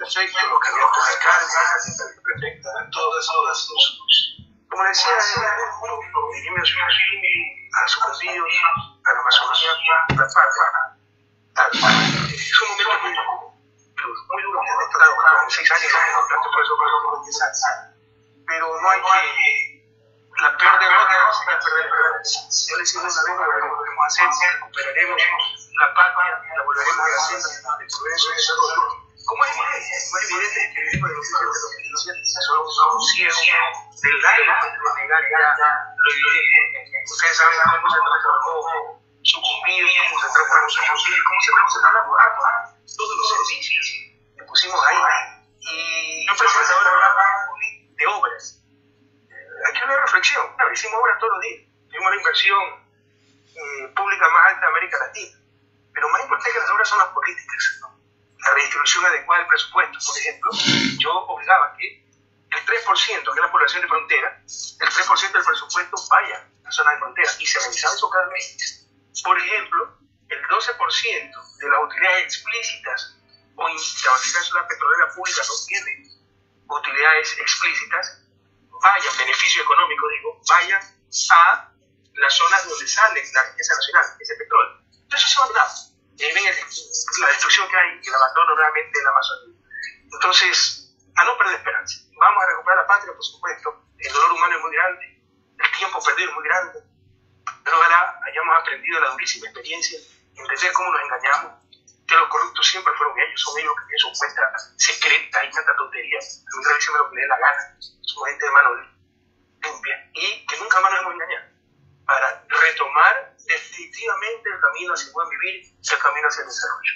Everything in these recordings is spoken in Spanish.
efecto, los candidatos a alcaldes, prefectas, todas, como decía, de Jimmy a su partido, a la Amazonía, a la patria. Es un momento muy duro, me ha tocado 6 años, por eso 10 años. Pero no hay que... La peor derrota sería perder la esperanza. Yo les digo una vez, lo volveremos a hacer, recuperaremos la patria, la volveremos a hacer, el progreso es todo. Como es evidente que vivimos en los tiempos de los 2017, somos ciegos del daño de negar ya lo evidente. Ustedes saben cómo se transformó sucumbir, cómo se transformó sucumbir, cómo se transformó la morata, todos los servicios que pusimos ahí. Y yo presento ahora de obras. Aquí una reflexión, hicimos obras todos los días, tuvimos la inversión pública más alta de América Latina, pero más importante que las obras son las políticas, ¿no? La redistribución adecuada del presupuesto. Por ejemplo, yo obligaba que el 3%, que es la población de frontera, el 3% del presupuesto vaya a la zona de frontera, y se revisaba eso cada mes. Por ejemplo, el 12% de las utilidades explícitas, o la Nacional Petrolera Pública no tiene utilidades explícitas, vaya, beneficio económico, digo, vaya a las zonas donde sale la riqueza nacional, ese petróleo. Entonces eso ha dado. Y ahí ven la destrucción que hay, el abandono nuevamente en la Amazonía. Entonces, a no perder esperanza. Vamos a recuperar la patria, por supuesto. El dolor humano es muy grande, el tiempo perdido es muy grande, pero ojalá hayamos aprendido la durísima experiencia, entender cómo nos engañamos, que los corruptos siempre fueron ellos, son ellos que tienen su cuenta secreta y tanta tontería. A mí revíseme lo que le dé la gana, son gente de mano limpia, y que nunca más nos hemos engañado, para retomar definitivamente el camino hacia el buen vivir y el camino hacia el desarrollo.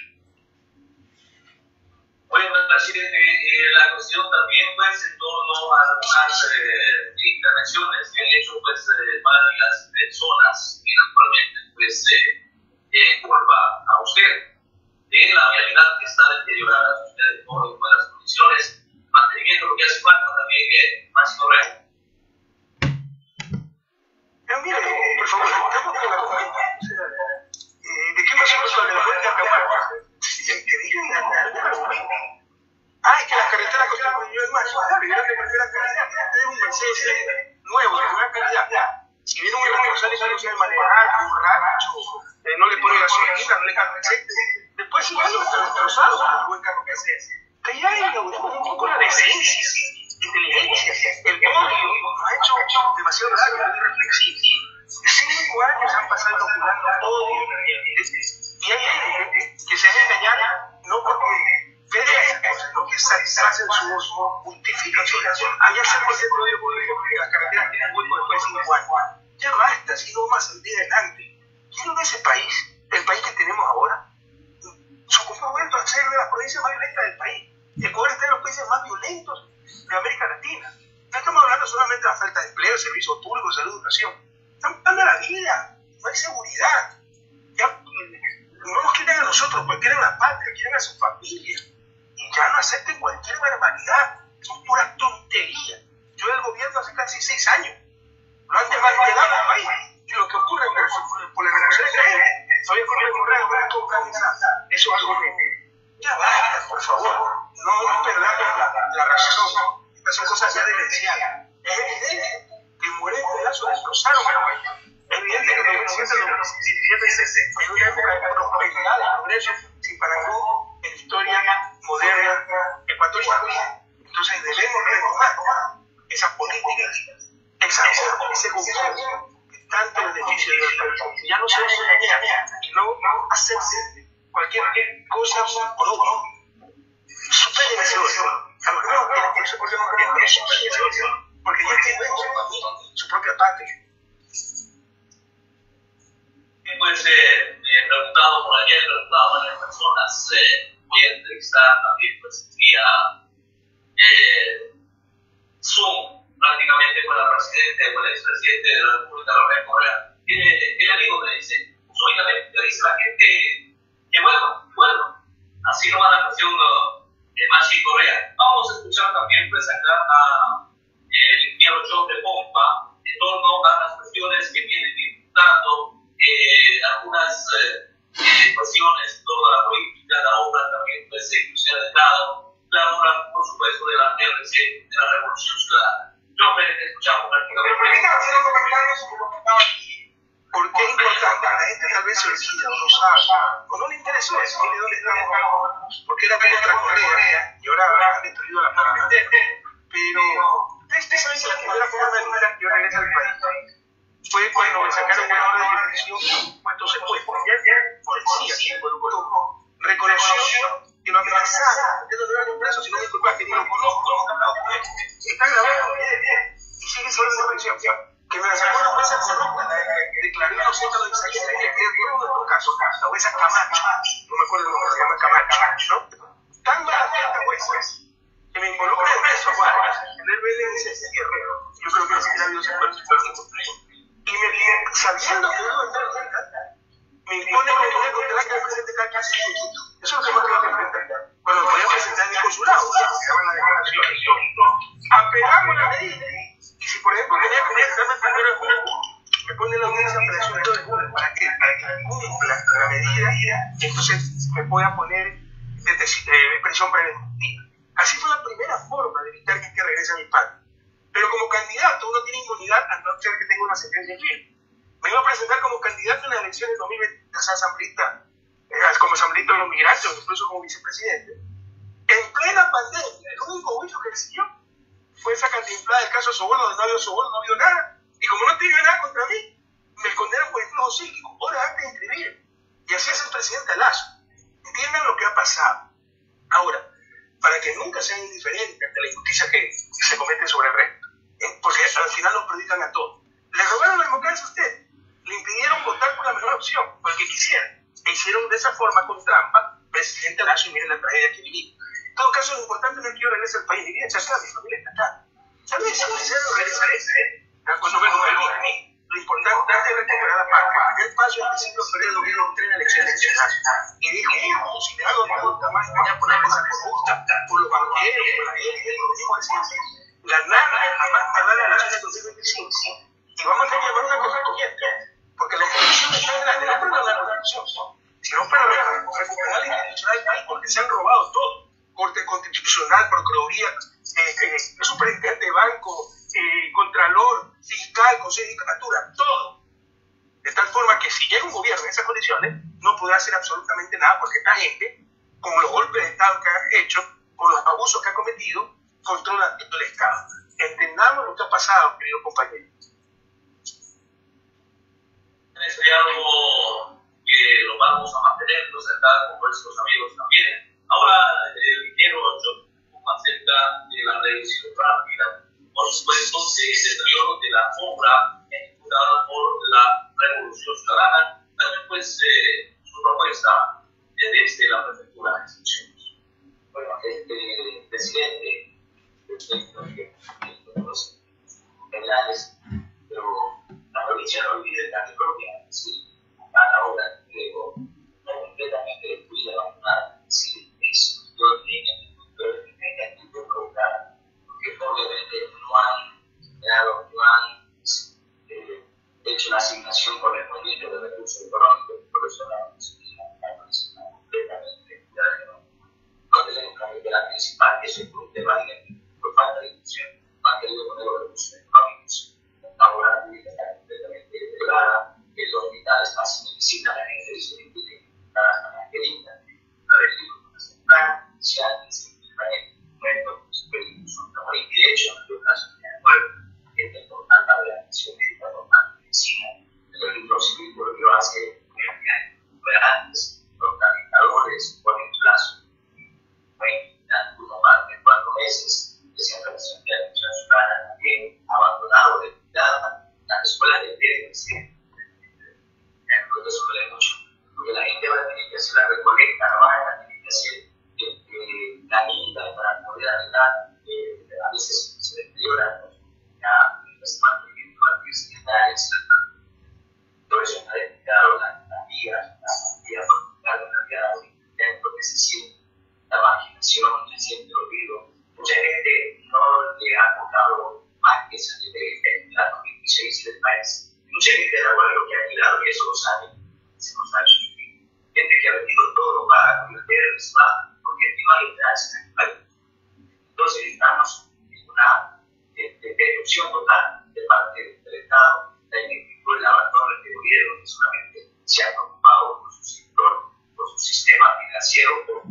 Bueno, presidente, la cuestión también, pues, en torno a algunas intervenciones que han hecho, pues, varias personas que naturalmente, pues, culpa a usted de la realidad que está deteriorada, usted por en buenas condiciones, mantenimiento lo que hace falta también más correcto. Pero mire, por favor, estamos con la argumento. O sea, ¿de qué me sirve sobre la fuente de Camargo? Que digan algún argumento. Es que las carreteras costan $1 millón más. Claro, y grande porque la calidad. Usted es un Mercedes nuevo, de buena calidad. Si viene un irresponsable que no sabe manejar, borracho, no le pone gasolina, no le cambia aceite, después sí, bueno, está destrozado con el buen carro que hace. Que ya inauguramos un poco la decencia, inteligencia. El odio nos ha hecho demasiado largo y reflexivo. 5 años han pasado inoculando odio en la gente. Y hay gente que se deja engañar no porque vea esas cosas, sino que satisfacen su voz, justifican su relación. Allá se puede ser odio por ejemplo, que las carreteras tienen hueco después de 5 años. Ya basta, si no vamos a salir adelante. ¿Quieren ese país, el país que tenemos ahora? Sucumbió ha vuelto a ser de las provincias más violentas del país. Ecuador está en los países más violentos de América Latina. No estamos hablando solamente de la falta de empleo, servicios públicos, salud, educación. Estamos hablando de la vida, no hay seguridad. Ya, no nos quieren a nosotros, pues quieren a la patria, quieren a su familia. Y ya no acepten cualquier barbaridad. Son puras tonterías. Yo del gobierno hace casi 6 años. Lo han desmantelado al país. Y lo que ocurre por la revolución de gente, todavía con el correo, no compran nada. Eso es algo que ya basta, por favor. No perdamos la razón. Estas son cosas ya demenciales. Es evidente que mueren pedazos destrozaron el país. Es evidente que en 2017 en una época de prosperidad, de progreso, sin parangón en la historia moderna ecuatoriana. Entonces debemos retomar esas políticas, ese gobierno que tanto beneficio de los países. Ya no se debe engañar y no hacerse cualquier cosa por otro. Superen ese odio. A lo mejor por eso porque no queremos, pero superen ese odio. Porque ya tienen su familia, su propia patria. Pues me he preguntado por ayer, preguntado a varias personas, voy a entrevistar también pues vía Zoom prácticamente con la presidente, con el expresidente de la República, Rafael Correa. ¿Qué le digo? Me dice, únicamente dice la gente que bueno, así no va la cuestión de Machi Correa. Vamos a escuchar también pues acá a el ingeniero John de Pompa en torno a las cuestiones que vienen disputando, algunas cuestiones, toda la política, la obra también pues se ha dejado, la obra mire dónde estamos ahora, porque era contra Correa y ahora han destruido la patria. Pero ustedes saben que la primera forma de evitar que yo regrese al país fue cuando me sacaron una orden de detención, cuando se fue, porque ya policía, reconoció que lo amenazaron, que no lo llevaron preso, sino me disculpa, que ni lo conozco, no he hablado con él. Está grabado, y sigue siendo esa prisión. Que me la sacó una jueza corrupta, declaró inocente a los Isaías, que es uno de estos casos, la jueza Camacho, no me acuerdo el nombre, se llama Camacho, ¿no? Tan mala fue esta jueza, que me involucra en eso, tener verde en ese cierre, yo creo que ni siquiera Dios se puede. Y sabiendo que no entrar en la me impone que tenía que controlar que el presidente cada 15 minutos. Eso es lo que más tengo que enfrentar. Cuando me podía presentar en el consulado, se daban las declaraciones. Apelamos la medida. Y si, por ejemplo, tenía que darme el 1 de julio, me pone la audiencia para el 5 de julio. ¿Para qué? Para que cumpla la medida, entonces me pueda poner prisión preventiva. Así fue la primera forma de evitar que regrese a mi padre. Pero como candidato uno tiene inmunidad a no ser que tenga una sentencia firme. Me iba a presentar como candidato en las elecciones de 2020 como asambleísta de los migrantes, o incluso como vicepresidente. En plena pandemia, el único juicio que recibió fue esa cantinflada del caso Soborno, donde no había Soborno, no había nada. Y como no tenía nada contra mí, me condenan por influjo psíquico, horas antes de inscribir. Y así es el presidente Lazo. Entiendan lo que ha pasado. Ahora, para que nunca sean indiferentes ante la injusticia que se comete sobre el resto, porque al final nos predican a todos. Le robaron la democracia a usted, le impidieron votar por la mejor opción, por el que quisieran, e hicieron de esa forma con trampa, presidente Lazo, y miren la tragedia que vivimos. En todo caso, lo importante no es que yo regrese al país, mi vida está acá, mi familia está acá. ¿Sabes? Si quisiera regresaré, cuando me lo a mí. Lo importante es recuperar la patria. El primer paso es el principio de febrero de 2003 en elecciones nacionales. Y dijo, si le hago nunca más engañar por la mesa corrupta, por los banqueros, por la élite, lo mismo de siempre. Ganar jamás tardar la elección de 2025. Y vamos a llevar una constituyente, porque la institución es tan grande, no para la constitución, sino para recuperar la institucional del país, porque se han robado todo. Corte Constitucional, Procuraduría, Superintendente de Banco, Contralor, Fiscal, Consejo de Judicatura, todo. De tal forma que si llega un gobierno en esas condiciones, no podrá hacer absolutamente nada, porque esta gente, con los golpes de Estado que ha hecho, con los abusos que ha cometido, controla todo el Estado. Entendamos lo que ha pasado, querido compañero. Es algo que lo vamos a mantener, sentar con nuestros amigos también. Ahora quiero yo acerca de la revisión rápida, por supuesto, del deterioro de la obra ejecutada por la Revolución Ciudadana, también pues su propuesta desde la prefectura de Instituciones. Bueno, este presidente, los penales, pero la provincia no olvide la propia, sí, a la hora que no completamente destruida, abandonada, sí, eso, yo pero que tenga actitud provocada, porque obviamente no han hecho la asignación correspondiente de recursos económicos y profesionales, completamente, no tenemos una medida principal, que eso es un tema por falta de inclusión, no han querido poner los recursos económicos, ahora la vida está completamente deteriorada, los hospitales pasan medicina, la gente dice que tiene hasta más que linda, una vez dijo con la central, ya simplemente muertos, peligrosos, no hay de hecho, en todo caso, gente importante de la atención médica, importante medicina, el libro civil volvió a hacer antes, los capitadores ponen plazo, uno más de 4 meses,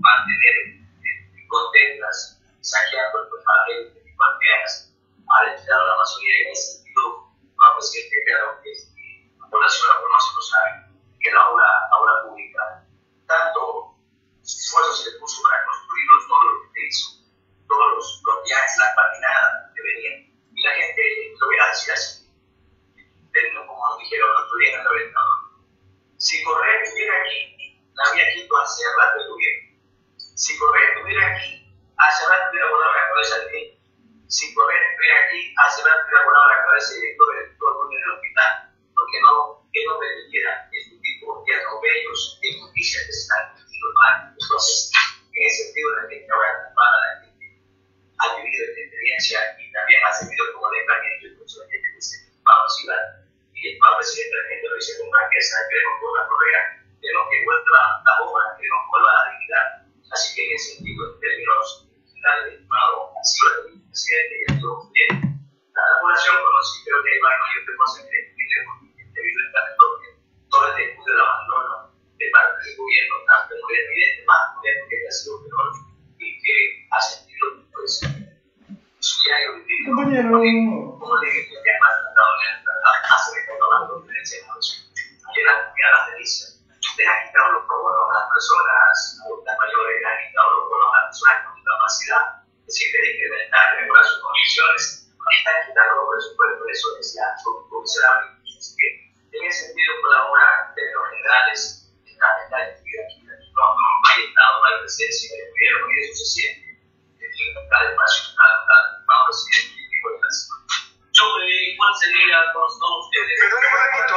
mantener contentas, saqueando el parlamento de Palmeras, ha retirado la Amazonía en ese sentido. Vamos a decir que claro que la población la conoce, lo sabe, que la obra pública, tanto esfuerzo se le puso para construir todo lo que se hizo, todos los viajes, las patinadas que venían, y la gente lo voy a decir así, como nos dijeron el otro día en el reventado. Si Correa estuviera aquí, la había Quito hace rato de gobierno. Si Correa estuviera aquí, hace rato hubiera volado la cabeza del rey. Si Correa estuviera aquí, hace rato hubiera volado la cabeza del director en el hospital, porque no permitiera este tipo de atropellos de injusticia que se están cometiendo mal. Entonces, en ese sentido, la gente ahora la gente ha vivido esta experiencia y también ha servido como alentamiento. Incluso la gente dice, vamos a ir y el presidente de la gente lo dice con franqueza, queremos por la Correa, queremos que vuelva la obra, queremos que vuelva la dignidad. Así que en ese sentido, en términos generales, estimado, así lo ha dicho el presidente y estuvo bien. La población conoce, creo que hay mayor cosa que debido a esta porque todo el descuido del abandono de parte del gobierno, tanto muy evidente, más moderno que ha sido peor y que ha sentido pues su diario vivir como le ha maltratado hace que está tomando diferencia de negocio. Aquí en la comunidad de las delicias les ha quitado los bonos a las personas adultas mayores, les ha quitado los bonos a las personas con discapacidad, es decir, de incrementar y mejorar sus condiciones, están quitando los presupuestos, eso decía, son considerables. Así que en ese sentido colabora en términos generales esta actividad aquí. No hay Estado, no hay presencia del gobierno y eso se siente. Cada espacio, cada presidente y cosas. ¿Cuál sería con todos ustedes? Perdón, un ratito.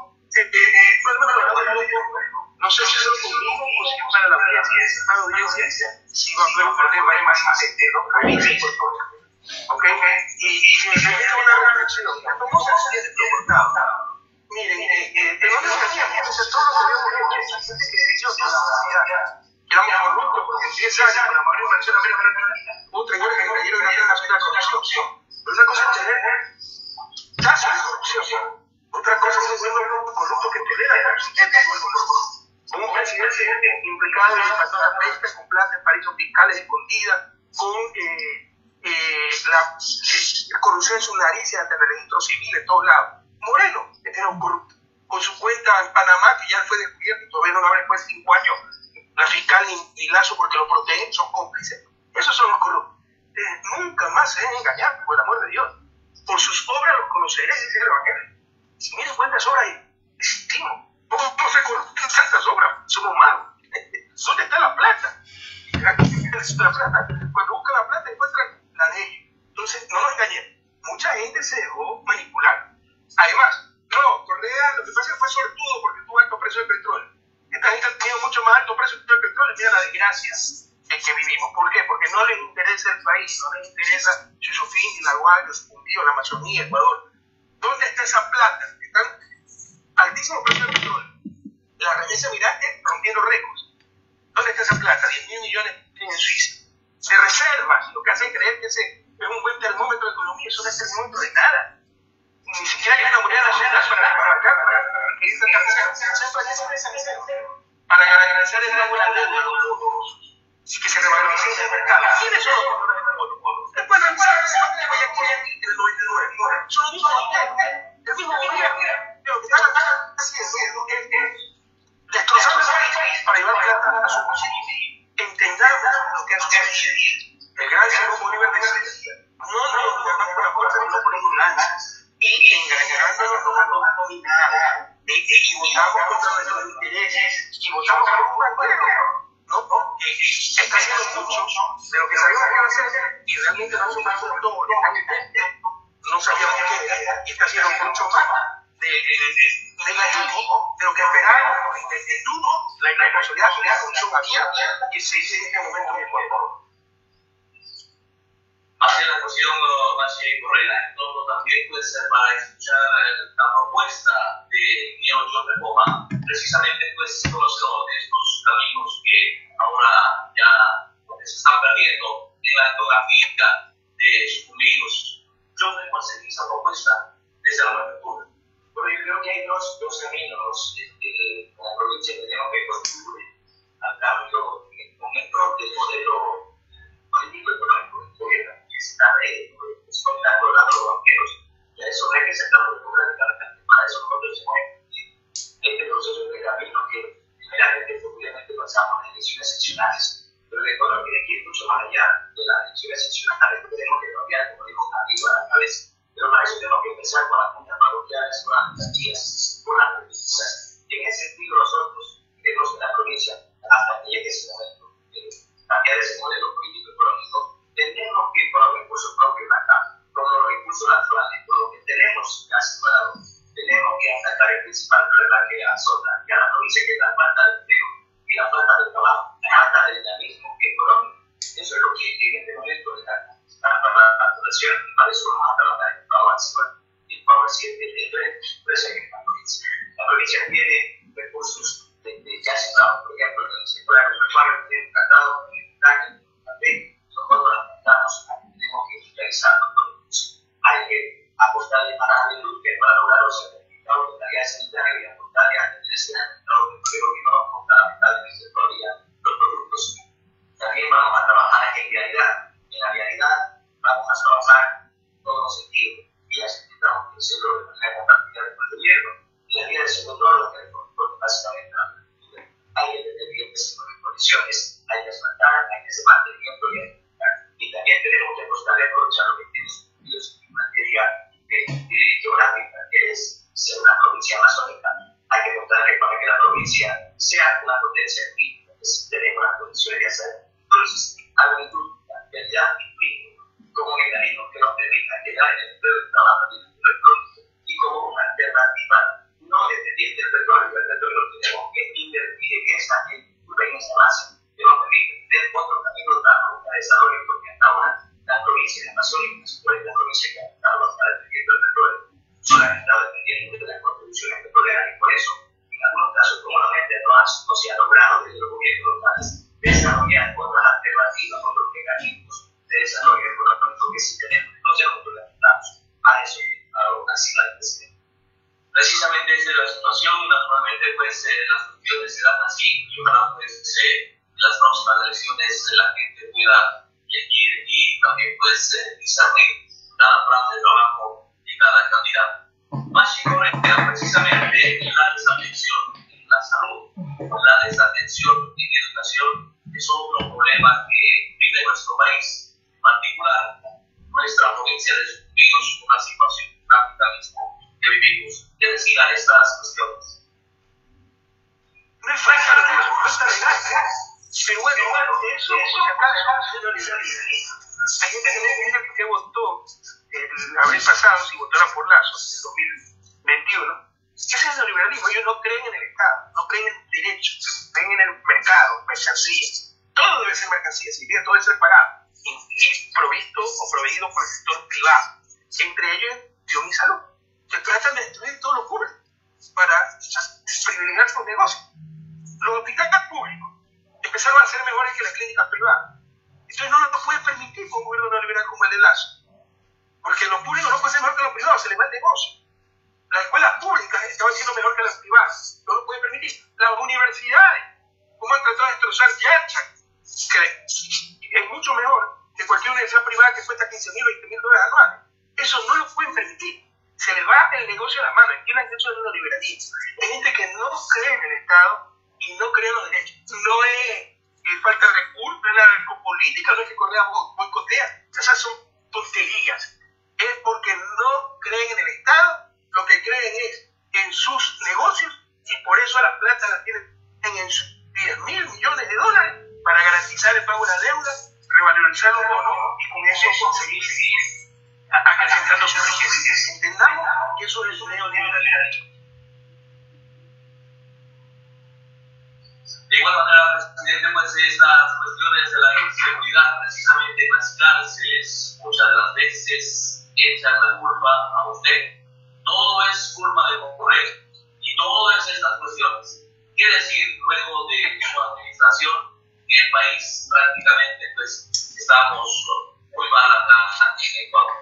No sé si es conmigo o si es para la audiencia, si va a haber un problema ahí más ¿no? Ahí, por favor. ¿Ok? Y me permite una reflexión. ¿Cómo se siente comportado? Miren, ¿de dónde veníamos? Todos los que habíamos hecho, esa gente que se hizo toda la sociedad. Éramos corruptos porque en 10 años, con la mayor inversión de América Latina, hubo traidores que cayeron en la corrupción. Pero una cosa es tener tasa de corrupción. Otra cosa es ser corrupto que tolera la corrupción. Como un presidente implicado en pasar a pesca con plata en paraísos fiscales escondidas, con la corrupción en sus narices ante el registro civil en todos lados. Moreno era un corrupto. Con su cuenta en Panamá, que ya fue descubierto y todavía no lo abre después de 5 años, la fiscal ni Lazo porque lo protegen, son cómplices. Esos son los corruptos. Nunca más se deben engañar, por el amor de Dios. Por sus obras los conoceréis, dice el Evangelio. Miren cuántas obras existimos. No se corrupten tantas obras, somos malos. ¿Dónde está la plata? La plata. Cuando buscan la plata encuentran la ley. Entonces, no nos engañemos. Mucha gente se dejó manipular. Además, no, Correa, lo que pasa es que fue sortudo porque tuvo alto precio de petróleo. Esta gente ha tenido mucho más alto precio de petróleo. Mira la desgracia en que vivimos. ¿Por qué? Porque no les interesa el país, no les interesa Chuchufín, la Guayo, Sucumbío, la Amazonía, Ecuador. ¿Dónde está esa plata? Están altísimos precios de petróleo. La remesa migrante rompiendo récords. ¿Dónde está esa plata? 10.000 millones en Suiza. Se reserva, lo que hacen creer que ese es un buen termómetro de economía, eso no es termómetro de nada. Ni siquiera hay una moneda nacional para garantizar el buena deuda y que se revalorice el mercado. ¿Quiénes son los compradores del monopolio? Después revisar el 99. Son los mismos el mismo gobierno. Lo que están haciendo es destrozando el país para llevar plata a su bolsillo. Entendamos lo que ha sucedido. El gran Simón Bolívar decía, no nos ganamos por la fuerza sino por la ignorancia. Y engañándonos nos dominar. Y votamos contra nuestros intereses. Y votamos por un banquero. ¿No? Está haciendo mucho de lo que sabíamos que iba a hacer. Y realmente no somos todo lo que están intentando. No sabíamos qué era. Y está haciendo mucho más negativo de lo que esperábamos por el duro, la irresponsabilidad de la función abierta que se dice en este momento en Ecuador. Hacia la cuestión más Correa, todo también puede ser para escuchar la propuesta de Neo John Repoma, precisamente pues conocedor de estos caminos que ahora ya se están perdiendo en la etnografía de sucumbidos. Yo me conseguí esa propuesta desde la apertura. Bueno, yo creo que hay dos caminos en la provincia que tenemos que contribuir al cambio en el momento Pero el Ecuador tiene que ir mucho más allá de las elecciones seccionales que tenemos que cambiar, como dijo arriba a la cabeza. Pero para eso tenemos que empezar con las juntas parroquiales, con las alcaldías, con las provincias. En ese sentido, nosotros queremos en la provincia, hasta que llegue ese momento, cambiar ese modelo político-económico, tenemos que ir con los recursos propios acá, con los recursos naturales, con lo que tenemos ya separado. Tenemos que atacar el principal problema que azota a la provincia, que es la falta de empleo y la falta de trabajo, la falta de dinamismo económico. Eso es lo que en este momento está para la población, y para eso vamos a trabajar en Power 7, el tren, en esta provincia. La provincia tiene recursos ya asignados, por ejemplo, en el sector agropecuario, tiene un tratado, también nosotros apuntamos a que tenemos que industrializar los productos. Hay que apostarle para la industria para lograr los certificados de calidad sanitaria y apostarle a la necesidad de mercado de empleo que no nos fundamentalmente todavía los productos. También vamos a trabajar en vialidad. En la vialidad vamos a trabajar en todos los sentidos. Vías que necesitamos que el centro de la compartida del gobierno y las vías de segundo orden que corresponden básicamente a la agricultura. Hay que tener vías en condiciones, hay que asfaltar, hay que hacer mantenimiento y alimentar. Y también tenemos que apostar y aprovechar lo que tiene sentidos en materia geográfica, que es ser una provincia amazónica. Hay que apostarle para que la provincia sea una potencia agrícola, que tenemos las condiciones de hacer. Entonces, agricultura, vialidad y turismo como mecanismos que nos permitan llegar en el empleo de trabajo y como una alternativa no dependiente del petróleo, el petróleo lo tenemos que invertir en esta base que nos permite tener otro camino de desarrollo, porque hasta ahora las provincias amazónicas, las provincias que han estado dependiendo del petróleo, son las que han estado dependiendo de las contribuciones petroleras, y por eso, en algunos casos, comúnmente no se ha logrado desde los gobiernos locales desarrollar otras alternativas, otros mecanismos de desarrollo económico que sí tenemos. Entonces nosotros lamentamos a eso, así la presidenta. Precisamente esa es la situación, naturalmente pues las cuestiones se dan así, y ojalá pues en las próximas elecciones la gente pueda elegir y también pues discernir cada plan de trabajo de cada candidato. Más correcta precisamente la desatención en la salud, la desatención en educación, es otro problema que vive nuestro país, en particular nuestra provincia de Sucumbidos, una situación trágica mismo que vivimos. ¿Qué decir a estas cuestiones? No es falta de recursos, falta de ganas. Pero bueno, eso, por si acaso, hay gente que me dice que votó el abril pasado, si votaron por Lazo, en el 2021. Ese es el neoliberalismo. Ellos no creen en el Estado, no creen en el derecho, creen en el mercado, mercancía. Todo debe ser mercancía, significa todo debe ser pagado y provisto o proveído por el sector privado. Entre ellos, Dios y salud. Que tratan de destruir todo lo público para privilegiar sus negocios. Los hospitales públicos empezaron a ser mejores que las clínicas privadas. Entonces no nos puede permitir un gobierno neoliberal como el de Lazo. Porque los públicos no pueden ser mejor que los privados, se les va el negocio. Las escuelas públicas estaban siendo mejor que las privadas. No lo pueden permitir. Las universidades, como han tratado de destrozar Yacha, que es mucho mejor que cualquier universidad privada que cuesta $15,000 o $20,000 anuales. Eso no lo pueden permitir. Se les va el negocio a la mano. Entiendan que eso es un neoliberalismo. Hay gente que no cree en el Estado y no cree en los derechos. No es falta de recursos, no es la política, no es que Correa boicotea. Esas son tonterías. Es porque no creen en el Estado, lo que creen es en sus negocios, y por eso la plata la tienen en sus $10,000 millones para garantizar el pago de la deuda, revalorizar los bonos y con eso conseguir seguir acrecentando sus riquezas. Entendamos que eso es un neoliberalismo. De igual manera, presidente, pues estas cuestiones de la inseguridad, precisamente en las cárceles, muchas de las veces echan la culpa a usted. Todo es culpa de Correa y todo es estas cuestiones. ¿Qué decir luego de su administración? Que el país prácticamente pues estamos muy mal acá en Ecuador.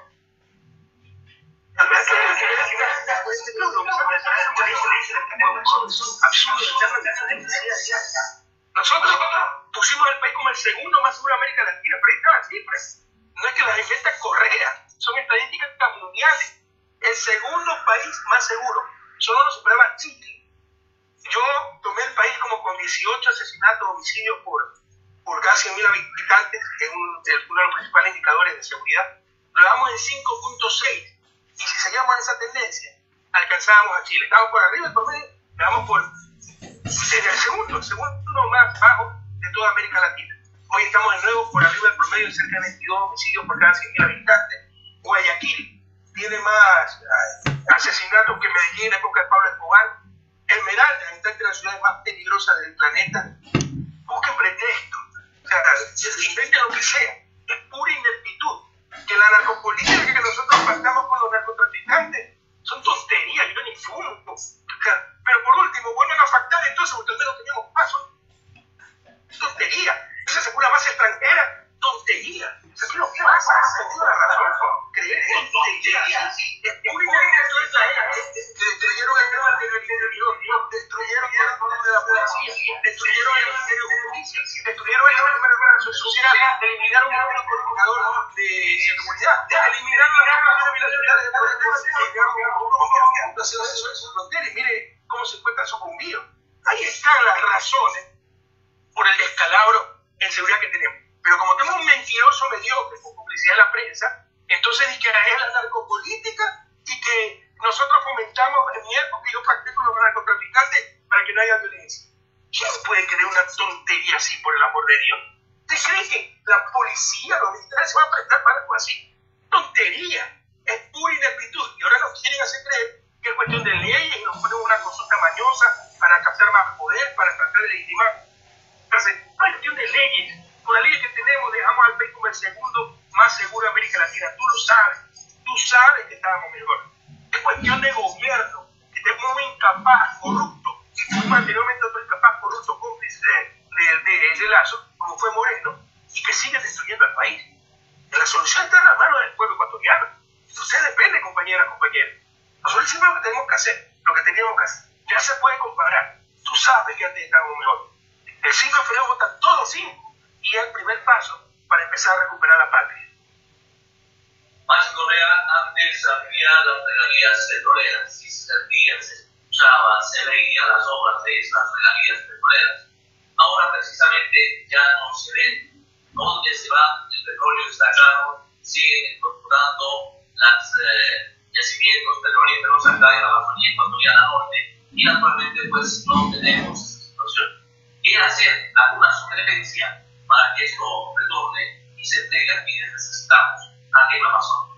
Nosotros pusimos el país como el segundo más seguro de América Latina, pero ahí están las cifras. No es que las inventa Correa, son estadísticas mundiales. El segundo país más seguro, solo lo superaba Chile. Yo tomé el país como con 18 asesinatos, homicidios por gas cada 100.000 habitantes, que es uno de los principales indicadores de seguridad, lo damos en 5.6. Y si seguíamos esa tendencia, alcanzábamos a Chile. Estábamos por arriba del promedio, estábamos por el segundo más bajo de toda América Latina. Hoy estamos de nuevo por arriba del promedio, cerca de 22 homicidios por cada 100.000 habitantes. Guayaquil tiene más asesinatos que Medellín en época de Pablo Escobar. Esmeralda está entre las ciudades más peligrosas del planeta. Busquen pretextos, o sea, inventen lo que sea. Es pura ineptitud. Que la narcopolítica que nosotros pactamos con los narcotraficantes son tonterías, yo ni fumo. O sea, pero por último, vuelven a pactar entonces porque al menos teníamos paso. Tontería. Esa es una base extranjera, tontería. O sea, ¿qué es lo que pasa? Tengo la razón. Creer en tontería. Es pura ineptitud extranjera. Destruyeron el tema del interior, destruyeron el control de la policía, destruyeron el Ministerio de Justicia, destruyeron el Ministerio Social, eliminaron el Ministerio Coordinador de Seguridad, eliminaron las relaciones bilaterales de poder, eliminaron las asociaciones de fronteras. Y mire cómo se encuentra sucumbido. Ahí están las razones por el descalabro en seguridad que tenemos. Pero como tenemos un mentiroso mediocre con publicidad de la prensa, entonces dice que es la narcopolítica y que nosotros fomentamos en mi época, yo pacté con los narcotraficantes para que no haya violencia. ¿Quién puede creer una tontería así, por el amor de Dios? ¿Usted cree que la policía, los militares se van a prestar para algo así? Tontería, es pura ineptitud. Y ahora nos quieren hacer creer que es cuestión de leyes y nos ponen una consulta mañosa para captar más poder, para tratar de legitimar. Entonces, no es cuestión de leyes. Con las leyes que tenemos dejamos al país como el segundo más seguro de América Latina. Tú sabes que estábamos mejor. Es cuestión de gobierno, que tenemos un incapaz, corrupto, que fuimos anteriormente otro incapaz, corrupto, cómplice de Lazo, como fue Moreno, y que sigue destruyendo al país. La solución está en las manos del pueblo ecuatoriano. Usted depende, compañeras, compañeros. Nosotros hicimos lo que tenemos que hacer, lo que teníamos que hacer. Ya se puede comparar. Tú sabes que antes estábamos mejor. El 5 de febrero votan todos 5. Y es el primer paso para empezar a recuperar la patria. Maxi Correa antes había las regalías petroleras, y se sentían, se escuchaban, se leían las obras de esas regalías petroleras. Ahora precisamente ya no se ven. ¿Dónde se va el petróleo? Está claro, siguen explotando los yacimientos petrolíferos acá en la Amazonía ecuatoriana norte y actualmente pues no tenemos esa situación. ¿Qué hacer? ¿Alguna sugerencia para que esto retorne y se entregue a quienes necesitamos aquí en la Amazonia?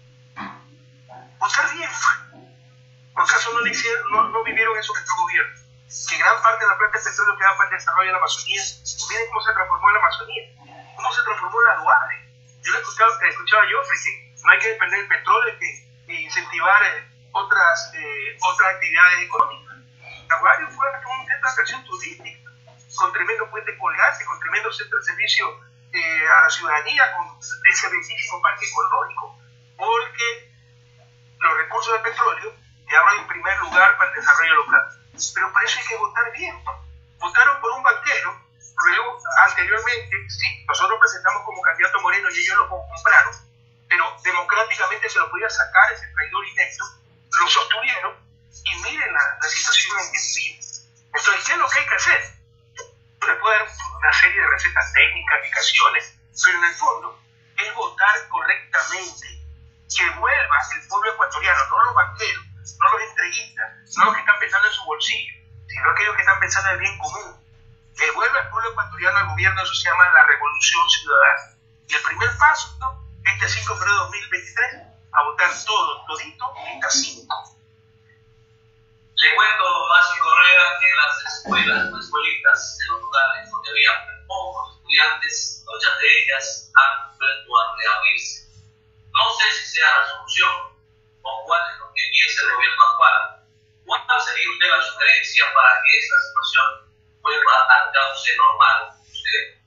Votar bien fue. ¿Por acaso no vivieron eso nuestro gobierno? Que gran parte de la planta de petróleo que da para el desarrollo de la Amazonía, miren cómo se transformó la Amazonía, cómo se transformó la Duarte. Yo le escuchaba a Joffrey que no hay que depender del petróleo, hay que incentivar otras actividades económicas. Aguario fue un centro de atracción turística, con tremendo puente colgante, con tremendo centro de servicio a la ciudadanía, con ese bellísimo parque ecológico, porque los recursos del petróleo quedaron en primer lugar para el desarrollo local. Pero para eso hay que votar bien. Votaron por un banquero, luego anteriormente, sí, nosotros presentamos como candidato Moreno y ellos lo compraron, pero democráticamente se lo podía sacar ese traidor inepto, lo sostuvieron y miren la situación en que vivimos. Entonces, ¿qué es lo que hay que hacer? Le puedo dar una serie de recetas técnicas, indicaciones, pero en el fondo es votar correctamente, que vuelva el pueblo ecuatoriano, no los banqueros, no los entreguistas, no los que están pensando en su bolsillo, sino aquellos que están pensando en el bien común. Que vuelva el pueblo ecuatoriano al gobierno, eso se llama la revolución ciudadana. Y el primer paso, ¿no? Este 5 de febrero de 2023, a votar todo, todito, hasta 5. Le cuento, Maxi Correa, que en las escuelas o escuelitas, en los lugares donde había pocos estudiantes, muchas de ellas han vuelto a reabrirse. No sé si sea la solución o cuál es lo que piensa el gobierno actual. ¿Cuál sería usted la sugerencia para que esta situación vuelva al cauce normal? ¿Usted?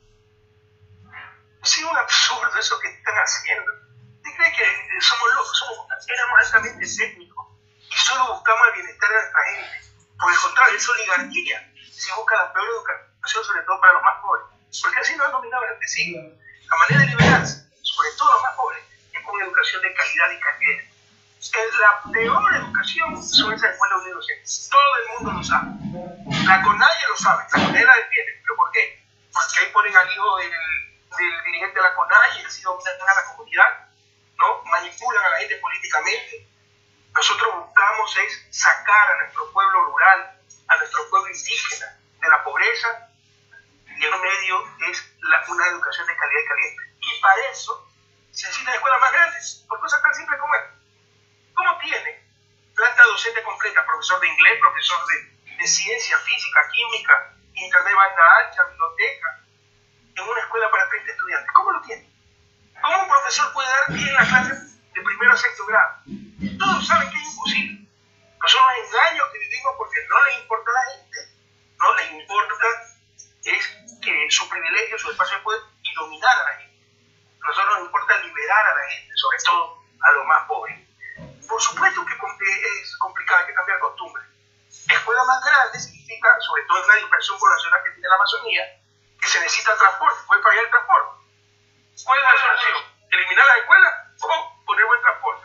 Sí, un absurdo eso que están haciendo. ¿Usted cree que somos locos? Éramos altamente técnicos y solo buscamos el bienestar de nuestra gente? Por el contrario, es oligarquía. Se busca la peor educación, sobre todo para los más pobres. Porque así no han dominado el siglo. La manera de liberarse, sobre todo los más pobres, es con educación de calidad y calidad. La peor educación son esas escuelas universitarias. Todo el mundo lo sabe. La CONAIE lo sabe, la CONAIE la defiende. ¿Pero por qué? porque ahí ponen al hijo del dirigente de la CONAI y así dominan a la comunidad, ¿no? Manipulan a la gente políticamente. Nosotros buscamos es sacar a nuestro pueblo rural, a nuestro pueblo indígena de la pobreza, y el medio es una educación de calidad y caliente. Y para eso se necesitan escuelas más grandes, por cosas tan simples como esta. ¿Cómo tiene planta docente completa, profesor de inglés, profesor de ciencia, física, química, internet banda ancha, biblioteca, en una escuela para 30 estudiantes? ¿Cómo lo tiene? ¿Cómo un profesor puede dar bien la clase de primero a sexto grado? Todos saben que es imposible. Pero son los engaños que vivimos porque no les importa a la gente, no les importa es que su privilegio, su espacio de poder y dominar a la gente. A nosotros nos importa liberar a la gente, sobre todo a los más pobres. Por supuesto que es complicado, hay que cambiar costumbres. Escuela más grande significa, sobre todo en la dispersión poblacional que tiene la Amazonía, que se necesita transporte. ¿Puede pagar el transporte? ¿Cuál es la solución? ¿Eliminar la escuela o poner buen transporte?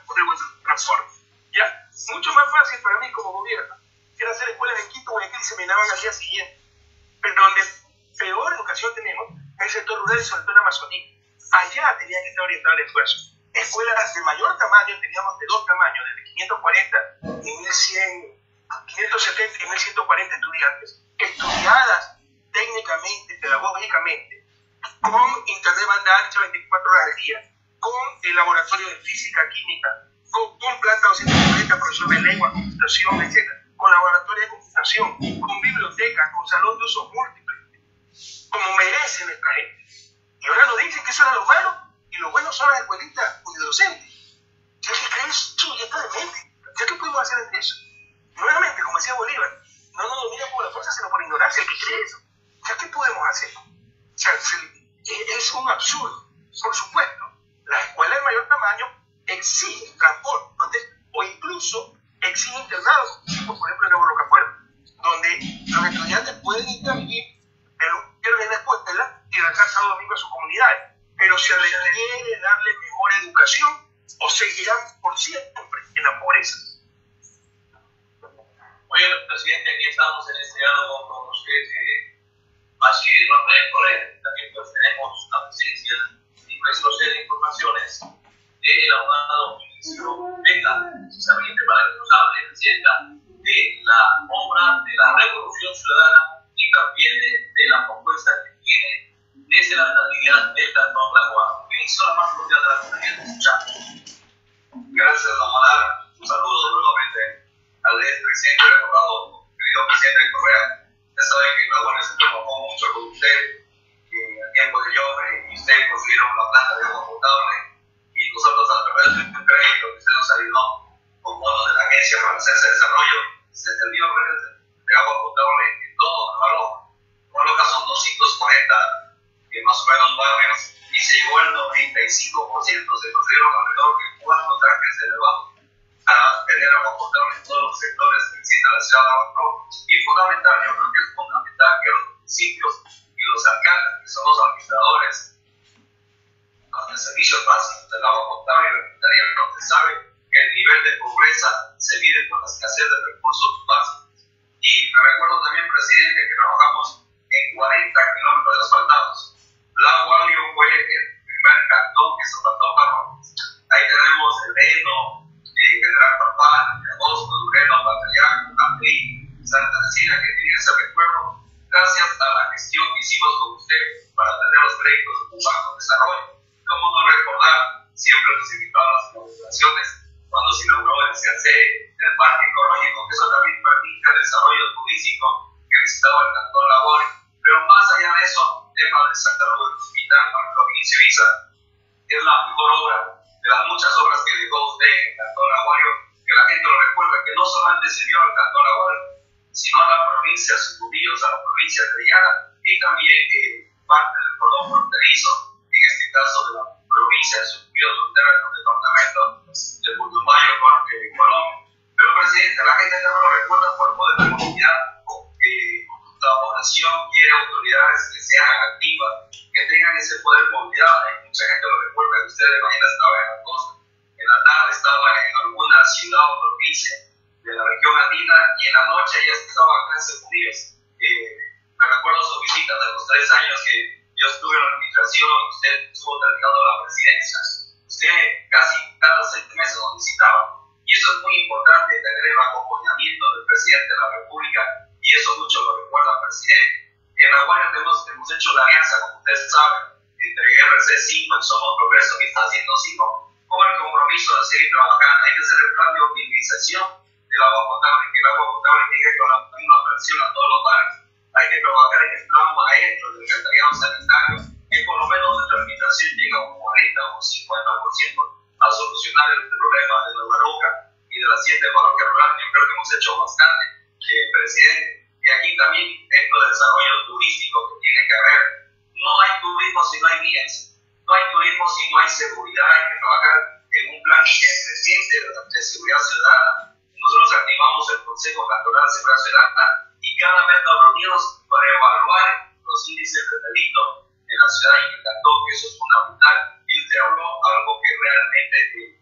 ¿Ya? Mucho más fácil para mí como gobierno era hacer escuelas en Quito, Guayaquil y se minaban al día siguiente. Pero donde peor educación tenemos es el sector rural y sobre todo en Amazonía. Allá tenía que estar orientado el esfuerzo. Escuelas de mayor tamaño, teníamos de dos tamaños, desde 540 y 1100, 570 y 1140 estudiantes, estudiadas técnicamente, pedagógicamente, con internet banda ancha 24 horas al día, con el laboratorio de física, química, con planta docente completa, profesor de lengua, computación, etc., con laboratorio de computación, con biblioteca, con salón de uso múltiple, como merece nuestra gente. Y ahora nos dicen que eso era lo malo, y lo bueno son las escuelitas unidocentes. Ya que creen eso, ya está de mente. ¿Ya qué podemos hacer ante eso? Nuevamente, como decía Bolívar, no nos domina por la fuerza, sino por ignorancia el que cree eso. ¿Ya qué podemos hacer? O sea, es un absurdo. Por supuesto, las escuelas de mayor tamaño exigen transporte o incluso exigen internados, como por ejemplo en Nuevo Rocafuerte, donde los estudiantes pueden ir a vivir en la escuela y regresar sábado domingo a sus comunidades. Pero se requiere darle mejor educación o seguirán por siempre en la pobreza. Oye, presidente, aquí estamos en este diálogo con usted, Bashir Rafael Correa. También pues tenemos la presencia y nuestros de informaciones del abogado Vinicio Vega, precisamente para que nos hable acerca de la obra de la Revolución Ciudadana y también de la propuesta que tiene desde la estabilidad del Cantón La Guardia. Vinicio, la más cordial de la comunidad, escuchamos. Gracias, don Malar. Un saludo nuevamente al presidente recordado, querido presidente Correa. Ya saben que La Guardia se trabajó mucho con usted en el tiempo de Joffre y usted consiguieron una planta de agua potable y nosotros a través de un crédito que usted nos ayudó con fondos de la agencia para hacer ese desarrollo, se terminó de agua potable en todo Coloca son 240 más o menos barrios y se llegó al 95%, se construyeron alrededor de 4 tanques de elevado para tener agua potable en todos los sectores que necesita la ciudad de Abajo. Y fundamental, yo creo que es fundamental que los municipios y los alcaldes, que son los administradores de servicios básicos del agua potable, donde sabe que el nivel de pobreza se mide con la escasez de recursos básicos. Y me recuerdo también, presidente, que trabajamos en 40 kilómetros asfaltados. La Guardia fue el primer cantón que se asfaltó para ahí tenemos el Reno, General Papá, Agosto, Dureno, Batallán, Ampli, Santa Cecilia, que tiene ese recuerdo, gracias a la gestión que hicimos con usted para tener los créditos de un banco de desarrollo. ¿Cómo no recordar siempre los invitados a las inauguraciones cuando se inauguró el CAC, el parque ecológico, que eso también permite el desarrollo turístico que necesitaba el cantón La Guardia? Pero más allá de eso, el tema del desarrollo del hospital Marco Vinicio Visa es la mejor obra de las muchas obras que dejó usted en el Cantón Aguario, que la gente lo recuerda, que no solamente sirvió al Cantón Aguario, sino a la provincia de Sucumbíos, a la provincia de Triana y también parte del cordón fronterizo, en este caso de la provincia de Sucumbíos, frontera con el departamento de Putumayo con Colombia. Pero, presidente, la gente no lo recuerda por el poder de comunidad, la población quiere autoridades que sean activas, que tengan ese poder de movilidad. Hay mucha gente lo recuerda que usted de mañana estaba en la costa, en la tarde estaba en alguna ciudad o provincia de la región andina y en la noche ya estaba en clases judías. Me recuerdo su visita de los 3 años que yo estuve en la administración, usted estuvo dedicado a la presidencia. Usted casi cada 6 meses nos visitaba. Y eso es muy importante, tener el acompañamiento del presidente de la República, y eso mucho lo recuerda al presidente. En La Guardia hemos hecho la alianza, como ustedes saben, entre RC5 y Somos Progreso, que está haciendo 5, con el compromiso de seguir trabajando. Hay que hacer el plan de optimización del agua potable, que el agua potable llegue con la misma presión a todos los barrios. Hay que trabajar en el plan maestro del alcantarillado sanitario, que por lo menos nuestra administración llega a un 40 o 50% a solucionar el problema de la Barroca y de la 7 parroquia rural. Yo creo que hemos hecho bastante, presidente. Y aquí también, dentro del desarrollo turístico que tiene que haber, no hay turismo si no hay vías, no hay turismo si no hay seguridad. Hay que trabajar en un plan creciente de seguridad ciudadana. Nosotros activamos el Consejo Cantonal de Seguridad Ciudadana y cada mes nos reunimos para evaluar los índices de delito en la ciudad, y me encantó que eso es fundamental. Y usted habló algo que realmente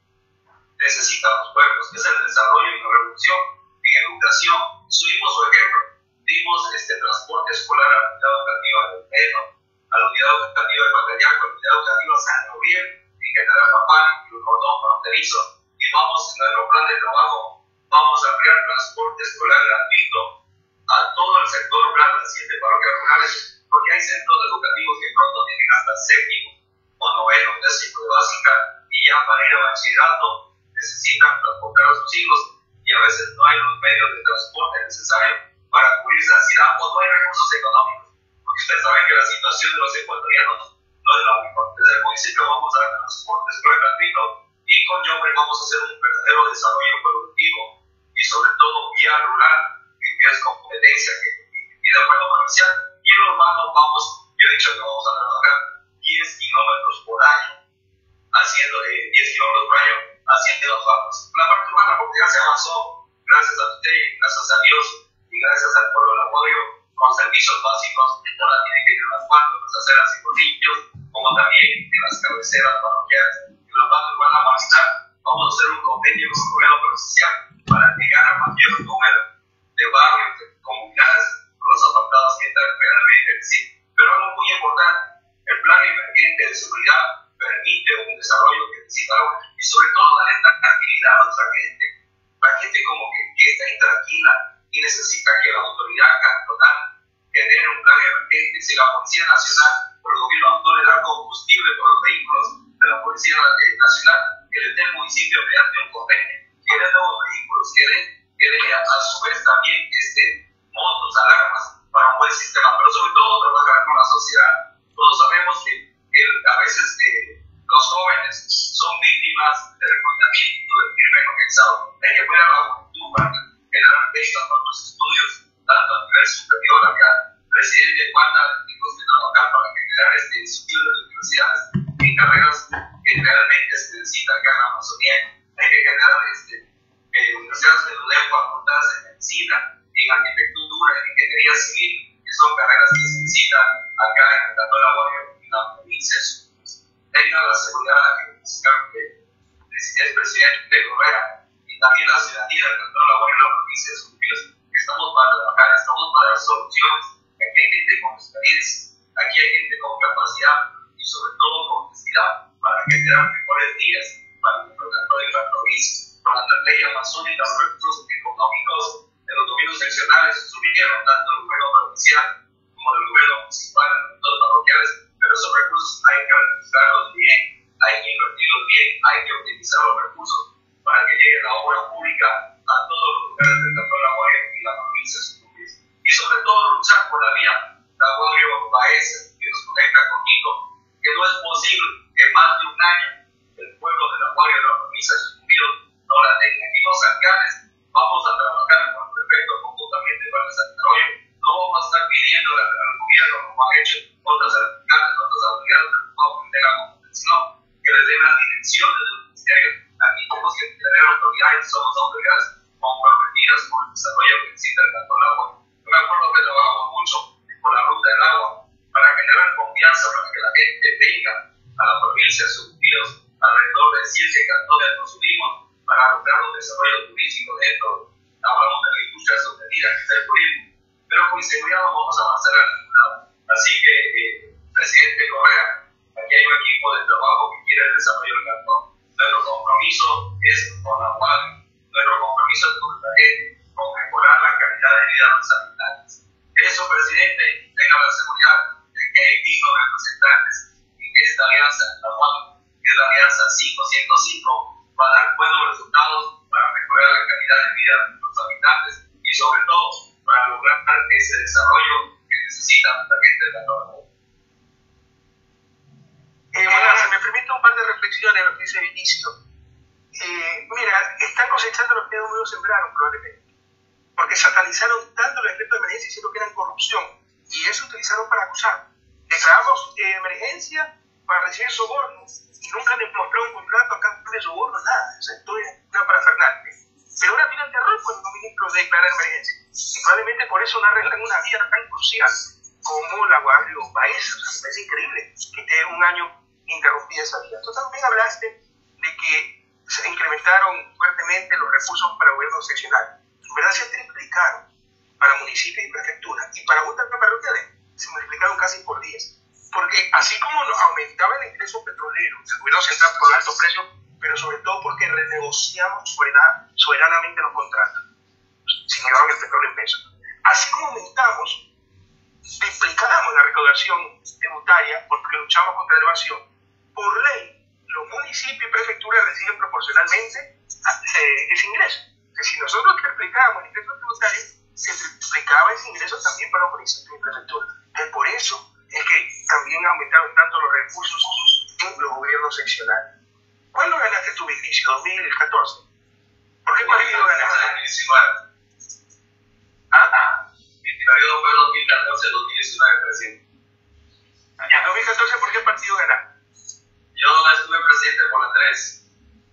necesitan los pueblos, que es el desarrollo y la revolución en educación. Subimos su ejemplo, dimos transporte escolar a la unidad educativa del Meno, a la unidad educativa de Patayaco, a la unidad educativa San Gabriel, en General Papán y el cordón fronterizo. Y vamos, en nuestro plan de trabajo, vamos a crear transporte escolar gratuito a todo el sector rural, las 7 parroquias rurales, porque hay centros educativos que pronto tienen hasta 7º o 9º, 10º de básica, y ya para ir a bachillerato necesitan transportar a sus hijos, y a veces no hay los medios de transporte necesarios para cubrir esa necesidad, o no hay recursos económicos, porque ustedes saben que la situación de los ecuatorianos no es la mejor. Desde el municipio vamos a dar transporte escolar gratuito, y con Yopre vamos a hacer un verdadero desarrollo productivo y sobre todo vía rural, que es competencia que tiene acuerdo comercial. Y en los manos vamos, yo he dicho que vamos a trabajar 10 kilómetros por año, haciendo 10 kilómetros por año, haciendo los barcos. La parte urbana, porque ya se avanzó, gracias a usted, gracias a Dios y gracias al pueblo del apoyo, con servicios básicos, ahora tienen que ir en las partes, las aceras y bolillos, como también en las cabeceras parroquiales. En la parte urbana marginal, vamos a hacer un convenio con el gobierno social para llegar a mayor número de barrios, de comunidades, con los apartados que están realmente en sí. Pero algo muy importante, el plan emergente de seguridad permite un desarrollo que necesitamos, y sobre todo darle tranquilidad a nuestra gente. La gente como que está intranquila y necesita que la autoridad cantonal genere un plan emergente. Si la Policía Nacional o el gobierno no le da combustible por los vehículos de la Policía Nacional, que le dé el municipio mediante un convenio, que le dé nuevos vehículos, que dé a su vez también motos, alarmas para un buen sistema, pero sobre todo trabajar con la sociedad. Todos sabemos que a veces los jóvenes son víctimas de reclutamiento, del crimen organizado. Hay que apoyar a la juventud para generar becas para los estudios, tanto a nivel superior acá. Presidente, ¿cuántos tipos que trabajar para generar estudios de universidades en carreras que realmente se necesitan acá en la Amazonía? Hay que generar universidades de LUDEP, facultades de medicina, en arquitectura, en ingeniería civil, que son carreras que se necesitan acá en el Cantón de La Guardia y la provincia de Sucre. Tenga la seguridad que el presidente Correa, y también la ciudadanía del Cantón de La Guardia y la provincia de Sucre, que estamos para trabajar, estamos para dar soluciones. Aquí hay gente con experiencia, aquí hay gente con capacidad y sobre todo con honestidad para generar mejores días para el Cantón de la provincia. Para la ley amazónica, los recursos económicos de los gobiernos seccionales subieron tanto el gobierno provincial como el gobierno municipal, los parroquiales, pero esos recursos hay que administrarlos bien, hay que invertirlos bien, hay que optimizar los recursos para que llegue la obra pública a todos los lugares del Cantón de La Guardia y la provincia de Sucre. Y sobre todo luchar por la vía La Guardia-Baeza, que nos conecta con Quito, que no es posible que más de un año el pueblo de La Guardia y la provincia de Sucre no la tengan. Aquí los alcaldes vamos a trabajar con el prefecto conjuntamente para el desarrollo. No vamos a estar pidiendo al gobierno, como han hecho otras alcaldes, otras autoridades del Estado, que tengan comprensión, que les den las direcciones de los ministerios. Aquí tenemos que tener autoridades, somos autoridades comprometidas con el desarrollo que necesita el Cantón de La Guardia. Yo me acuerdo que trabajamos mucho por la ruta del agua para generar confianza, para que la gente venga a la provincia de Sucre. Alrededor de 7 cantones nos unimos para lograr un desarrollo turístico dentro. Hablamos de la industria sostenida, que es el turismo, pero con inseguridad no vamos a avanzar a ningún lado. Así que, presidente Correa, aquí hay un equipo de trabajo que quiere el desarrollo del cantón. Nuestro compromiso es con la UAG, nuestro compromiso es con la gente, con mejorar la calidad de vida de los habitantes. Eso, presidente, tenga la seguridad de que hay dignos representantes y que esta alianza, la UAG, que es la alianza 5-105, va a dar buenos resultados para mejorar la calidad de vida de los habitantes y sobre todo para lograr ese desarrollo que necesita la gente de la zona. Bueno, si me permite un par de reflexiones a lo que dice Vinicio. Mira, están cosechando lo que ellos sembraron probablemente, porque satanizaron tanto el decreto de emergencia diciendo que eran corrupción, y eso utilizaron para acusar. Declaramos emergencia para recibir sobornos, y nunca han demostrado un contrato a cambio de soborno, nada. Esa historia es una parafernalia. Pero ahora tienen terror cuando los ministros declaran emergencia, y probablemente por eso no arreglan una vía tan crucial como la Guardia Baeza. O sea, me parece increíble que esté un año interrumpida esa vía. Tú también hablaste de que se incrementaron fuertemente los recursos para el gobierno seccional. En verdad se triplicaron para municipios y prefecturas, y para otras parroquiales se multiplicaron casi por 10. Porque así como nos aumentaba el ingreso petrolero del gobierno central por altos precios, pero sobre todo porque renegociamos soberanamente los contratos, sin llevar el petróleo en pesos. Así como aumentamos, duplicamos la recaudación tributaria porque luchamos contra la evasión. Por ley, los municipios y prefecturas reciben proporcionalmente ese ingreso. Si nosotros triplicábamos el ingreso tributario, se triplicaba ese ingreso también para los municipios y prefecturas. Por eso es que también aumentaron tanto los recursos en los gobiernos seccionales. ¿Cuándo ganaste tu Vinicio? ¿2014? ¿Por qué partido ganaste? 2019. Mi periodo fue 2014-2019, presidente. Ya, 2014, ¿por qué partido ganaste? Yo estuve presidente por la 3.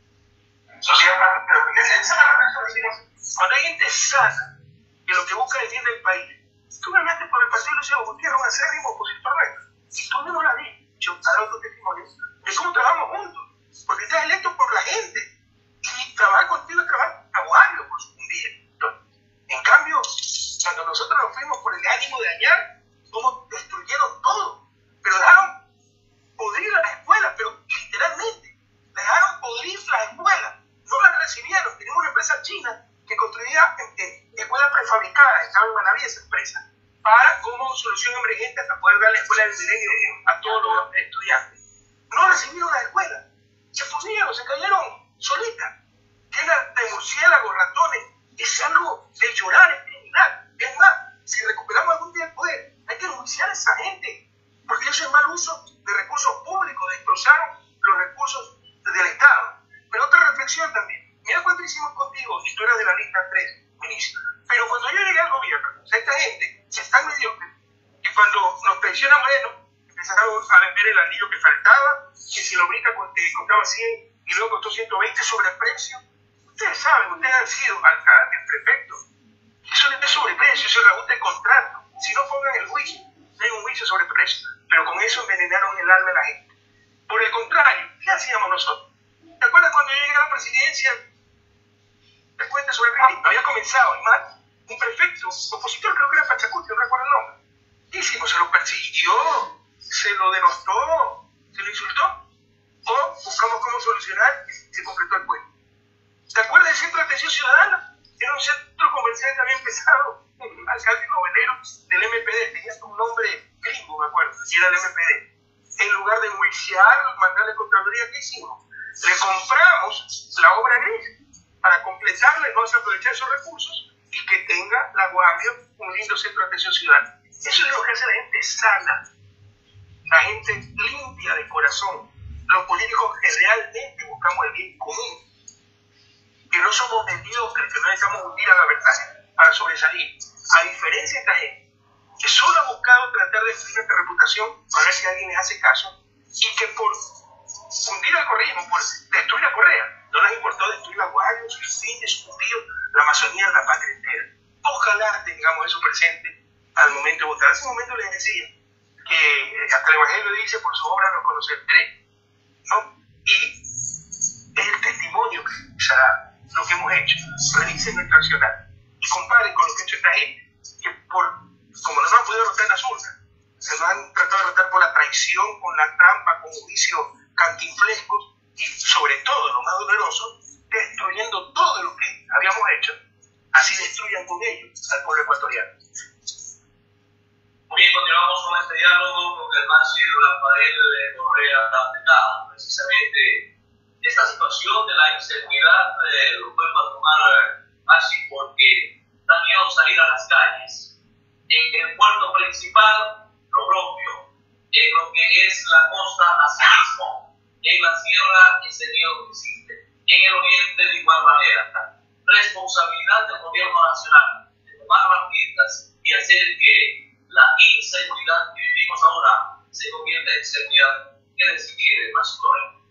Cuando hay gente sana que lo que busca es defiende el país, tú ganaste por el partido de Luciano Gutiérrez, un acérrimo opositor nuestro, y tú mismo lo has dicho, has dado tu testimonio de cómo trabajamos juntos, porque estás electo por la gente, y trabajar contigo es trabajar aguario por su convicto. En cambio, cuando nosotros nos fuimos por el ánimo de dañar, como destruyeron todo, pero dejaron podrir las escuelas, pero literalmente, dejaron podrir las escuelas, no las recibieron. Tenemos una empresa china que construía escuelas prefabricadas, estaba en Manaví esa empresa, para como solución emergente hasta poder dar la escuela del milenio a todos los estudiantes. No recibieron las escuelas, se pusieron, se cayeron solitas, llenas de murciélagos, ratones. Es algo de llorar, es criminal. Es más, si recuperamos algún día el poder, hay que denunciar a esa gente, porque eso es mal uso de recursos públicos, destrozar los recursos del Estado. Pero otra reflexión también, mira cuánto hicimos contigo, y tú eras de la lista 3, ministro. Pero cuando yo llegué al gobierno, o sea, esta gente es tan mediocre, y cuando nos pensiona Moreno, empezaron a vender el anillo que faltaba, que si lo brinca costaba 100 y luego costó 120 sobreprecio. Ustedes saben, ustedes han sido alcaldes, prefectos. Eso no es sobreprecio, eso es reajuste de contrato. Si no pongan el juicio, no hay un juicio sobre precio. Pero con eso envenenaron el alma de la gente. Por el contrario, ¿qué hacíamos nosotros? ¿Te acuerdas cuando yo llegué a la presidencia? Después de sobre el había comenzado, y más, un prefecto, opositor, creo que era Pachacuti, no recuerdo el nombre. ¿Qué hicimos? ¿Se lo persiguió? ¿Se lo denostó? ¿Se lo insultó? ¿O buscamos cómo solucionar? Se completó el pueblo. ¿Te acuerdas del Centro de Atención Ciudadana? Era un centro comercial que había empezado un alcalde novelero del MPD, tenía un nombre gringo, me acuerdo, y era el MPD. En lugar de enjuiciar, mandarle Contraloría, ¿qué hicimos? Le compramos la obra gris para completarle, vamos a aprovechar esos recursos y que tenga la Guardia un lindo centro de atención ciudadana. Eso es lo que hace la gente sana, la gente limpia de corazón, los políticos que realmente buscamos el bien común, que no somos mediocres, que no necesitamos hundir a la verdad para sobresalir. A diferencia de esta gente, que solo ha buscado tratar de destruir nuestra reputación para ver si alguien les hace caso, y que por hundir al correísmo, por destruir a Correa, no les importó destruir la Guardia, sus fines, sus judíos, la Amazonía, la patria entera. Ojalá tengamos eso presente al momento de votar. Hace un momento les decía que hasta el Evangelio dice, por su obra nos conoceré, ¿no? Y es el testimonio que se da lo que hemos hecho. Revisen nuestro accionar y comparen con lo que ha hecho esta gente, que por como no nos han podido derrotar en las urnas, se nos han tratado de derrotar por la traición, con la trampa, con juicios cantinflescos y sobre todo, lo más doloroso, destruyendo todo lo que habíamos hecho, así destruyan con ellos al pueblo ecuatoriano. Muy bien, continuamos con este diálogo con el máster Rafael Correa Tantecao. Precisamente esta situación de la inseguridad lo vuelvo a tomar así porque da miedo salir a las calles. En el puerto principal, lo propio. En lo que es la costa, asimismo. En la sierra, ese miedo que existe. En el oriente, de igual manera. Responsabilidad del gobierno nacional de tomar las riendas y hacer que la inseguridad que vivimos ahora se convierta en seguridad. ¿Qué decir, más correcto?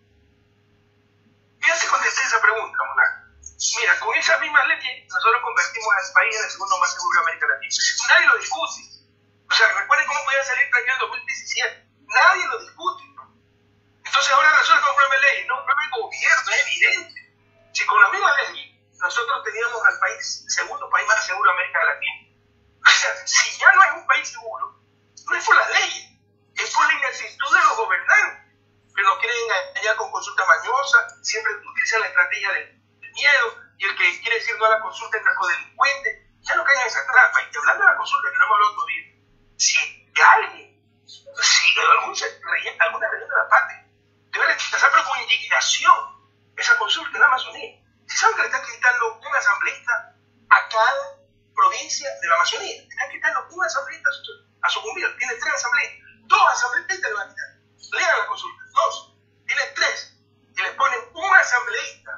Ya te contesté esa pregunta, Monaco. Mira, con esa misma ley nosotros convertimos al país en el segundo más seguro de América Latina. Nadie lo discute. O sea, recuerden cómo podía salir tranquilo en 2017. Nadie lo discute. Entonces ahora resulta que es un problema de ley. No, un problema de gobierno, es evidente. Si con la misma ley nosotros teníamos al país, el segundo país más seguro de América Latina. O sea, si ya no es un país seguro, no es por las leyes, es por la ineptitud de los gobernantes, que nos quieren engañar con consulta mañosa, siempre utilizan la estrategia del miedo, y el que quiere decir no a la consulta es narcodelincuente. Ya no caigan en esa trampa. Y hablando de la consulta, que no hemos hablado todavía, si alguien, si alguna región de la patria debe rechazar, pero con indignación, esa consulta en la Amazonía, si saben que le están quitando un asambleísta a cada provincia de la Amazonía, le están quitando un asambleísta a su gobierno, tiene 3 asambleístas, 2 asambleístas le van a quitar. Lean la consulta, 2, tiene 3, y le ponen un asambleísta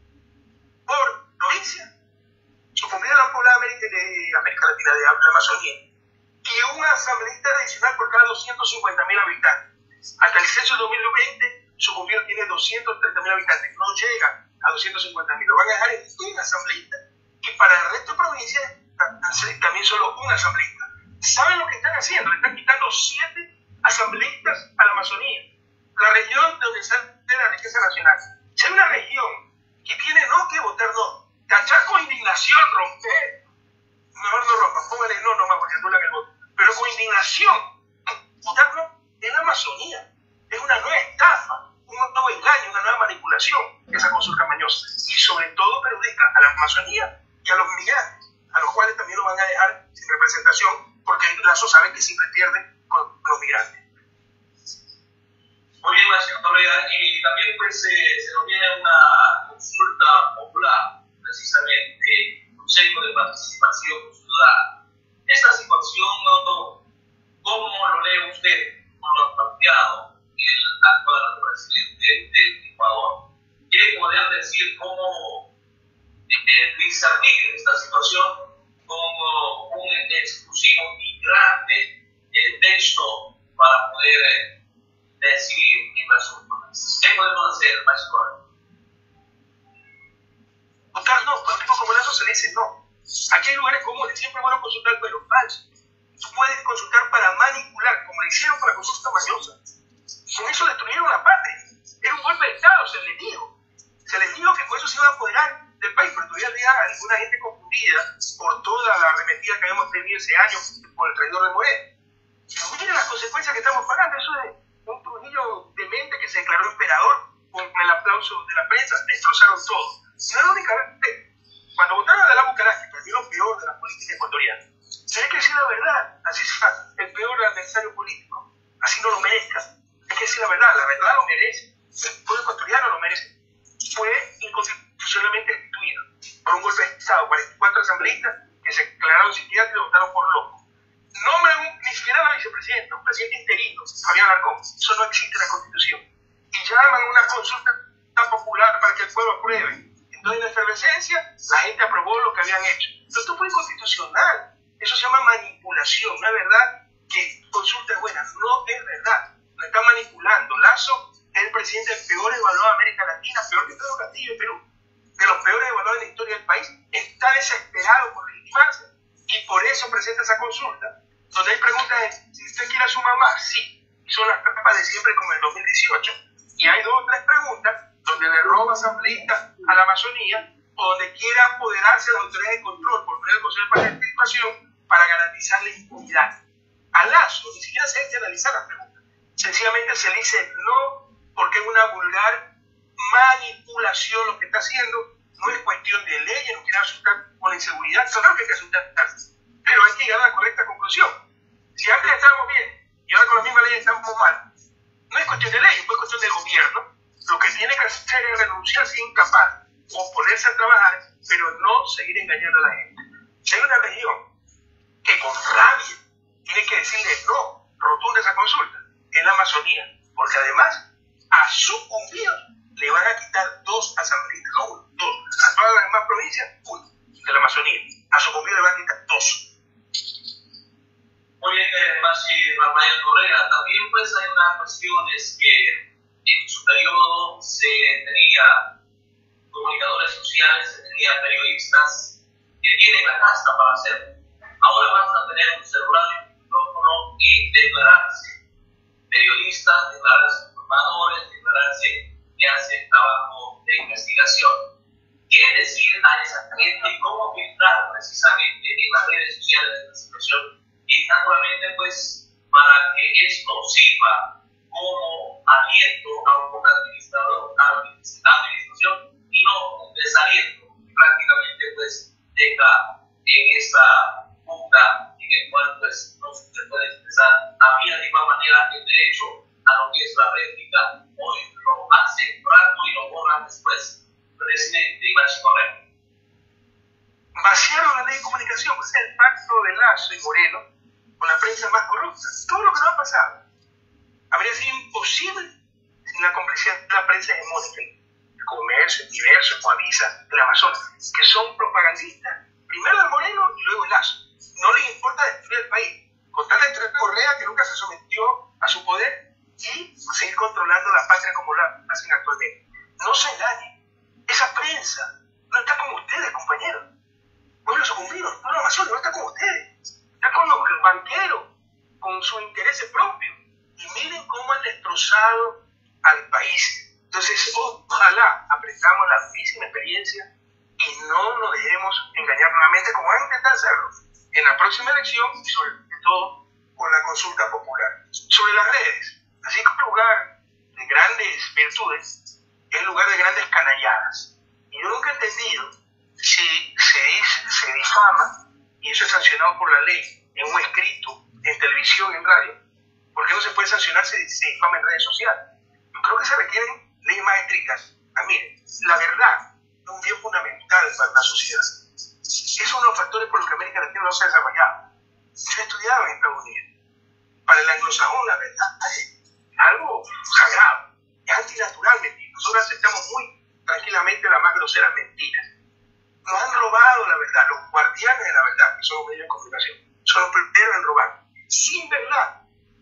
por provincia, sucumbida la poblada de América Latina, de la Amazonía, y un asambleísta adicional por cada 250.000 habitantes. Hasta el censo 2020, su gobierno tiene 230.000 habitantes, no llega a 250.000, lo van a dejar en un asambleísta, y para el resto de provincias también solo un asambleísta. ¿Saben lo que están haciendo? Le están quitando 7 asambleístas a la Amazonía, la región donde sale la riqueza nacional. Si hay una región que tiene no que votar no, tachar con indignación, romper, mejor no rompa, póngale no nomás porque anulan el voto, pero con indignación, votar no en la Amazonía. Es una nueva estafa, un nuevo engaño, una nueva manipulación, esa consulta mañosa, y sobre todo perjudica a la Amazonía y a los migrantes, a los cuales también lo van a dejar sin representación, porque Lazo sabe que siempre pierde con los migrantes. Muy bien, señor Correa, y también pues se nos viene una consulta popular, precisamente Consejo de Participación Ciudadana. Esta situación, ¿cómo lo lee usted? ¿Cómo lo ha planteado el actual presidente del Ecuador? ¿Quiere poder decir cómo discernir esta situación como un exclusivo y grande texto para poder decidir en las urnas? ¿Qué podemos hacer, maestro? Votar no, cuando tipo como Lazo se le dice no. Aquí hay lugares comunes, siempre es bueno consultar, pero falso. Tú puedes consultar para manipular, como le hicieron con la consulta mañosa. Con eso destruyeron la patria. Era un golpe de Estado, se les dijo. Se les dijo que con eso se iban a apoderar del país, pero todavía había alguna gente confundida por toda la arremetida que habíamos tenido ese año por el traidor de Moreno. Y miren las consecuencias que estamos pagando. Eso es un Trujillo demente que se declaró emperador con el aplauso de la prensa, destrozaron todo. No es la única vez. Cuando votaron a Dalabo Caracas, que es lo peor de la política ecuatoriana, hay que decir la verdad, así sea el peor adversario político, así no lo merezca. Hay que decir la verdad lo merece, el pueblo ecuatoriano lo merece. Fue inconstitucionalmente destituido por un golpe de Estado, 44 asambleístas que se declararon psiquiatras y lo votaron por loco. Nombran ni siquiera a la vicepresidenta, un presidente interino, Fabián Alarcón. Eso no existe en la Constitución. Y llaman a una consulta tan popular para que el pueblo apruebe. Entonces, en la efervescencia, la gente aprobó lo que habían hecho. Pero esto fue inconstitucional. Eso se llama manipulación. Una verdad que consulta es buena. No es verdad. Lo están manipulando. Lazo es el presidente peor evaluado de América Latina, peor que Pedro Castillo y Perú. De los peores evaluados en la historia del país. Está desesperado por legitimarse. Y por eso presenta esa consulta. Donde hay preguntas si usted quiere a su mamá, sí. Son las trampas de siempre como en el 2018. Y hay 2 o 3 preguntas donde le roba asambleístas a la Amazonía o donde quiera apoderarse de las autoridades de control por medio del Consejo de Participación para garantizar la impunidad. A Lasso ni siquiera se hay que analizar la pregunta. Sencillamente se le dice no porque es una vulgar manipulación lo que está haciendo. No es cuestión de leyes, no quiere asustar con la inseguridad. Claro que hay que asustar, pero hay que llegar a la correcta conclusión. Si antes estábamos bien y ahora con la misma ley estamos mal, no es cuestión de ley, es cuestión del gobierno. Lo que tiene que hacer es renunciar si es incapaz o ponerse a trabajar, pero no seguir engañando a la gente. Si hay una región que con rabia tiene que decirle no rotundo a esa consulta, es la Amazonía, porque además a sucumbidos le van a quitar 2 asambleístas, no 1, 2. A todas las demás provincias, 1 de la Amazonía. A sucumbidos le van a quitar 2. Muy bien, Rafael Correa. También pues hay unas cuestiones que en su periodo se tenía comunicadores sociales, se tenía periodistas que tienen la casta para hacerlo. Ahora basta tener un celular y un micrófono y declararse periodistas, declararse informadores, declararse que hacen trabajo de investigación. ¿Qué decir a esa gente y cómo filtrar precisamente en las redes sociales esta situación? Y naturalmente pues para que esto sirva como aliento a un buen administrador, a la administración y no un desaliento que prácticamente pues deja en esta punta en el cual pues no se puede expresar. Había de igual manera el derecho a lo que es la réplica. Hoy lo hace un rato y lo borran después. Presidente Iván Correa. Vaciaron la ley de comunicación, pues el pacto de Lasso y Moreno con la prensa más corrupta. Todo lo que no ha pasado habría sido imposible sin la complicidad de la prensa hegemónica, el comercio, el diverso, Coavisa, el Amazonas, que son propagandistas, primero el Moreno y luego el Lasso. No les importa destruir el país, con tal de entregar Correa que nunca se sometió a su poder y seguir controlando la patria como la hacen actualmente. No se engañen, esa prensa no está con ustedes, compañeros. Pueblo sucumbido, el pueblo Amazonas no está con ustedes, está con los banqueros, con sus intereses propios. Y miren cómo han destrozado al país. Entonces, ojalá aprendamos la misma experiencia y no nos dejemos engañar nuevamente como van a intentar hacerlo en la próxima elección y sobre todo con la consulta popular. Sobre las redes, así como lugar de grandes virtudes, es lugar de grandes canalladas. Y yo nunca he entendido si se difama, y eso es sancionado por la ley, en un escrito, en televisión, en radio, ¿por qué no se puede sancionar si se difama en redes sociales? Yo creo que se requieren leyes más estrictas. Miren, la verdad es un bien fundamental para una sociedad. Es uno de los factores por los que América Latina no se ha desarrollado. Yo he estudiado en Estados Unidos. Para el anglosajón, la verdad es algo sagrado, es antinatural mentir. Nosotros aceptamos muy tranquilamente las más groseras mentiras. Nos han robado la verdad, los guardianes de la verdad, que son los medios de comunicación, son los primeros en robar. Sin verdad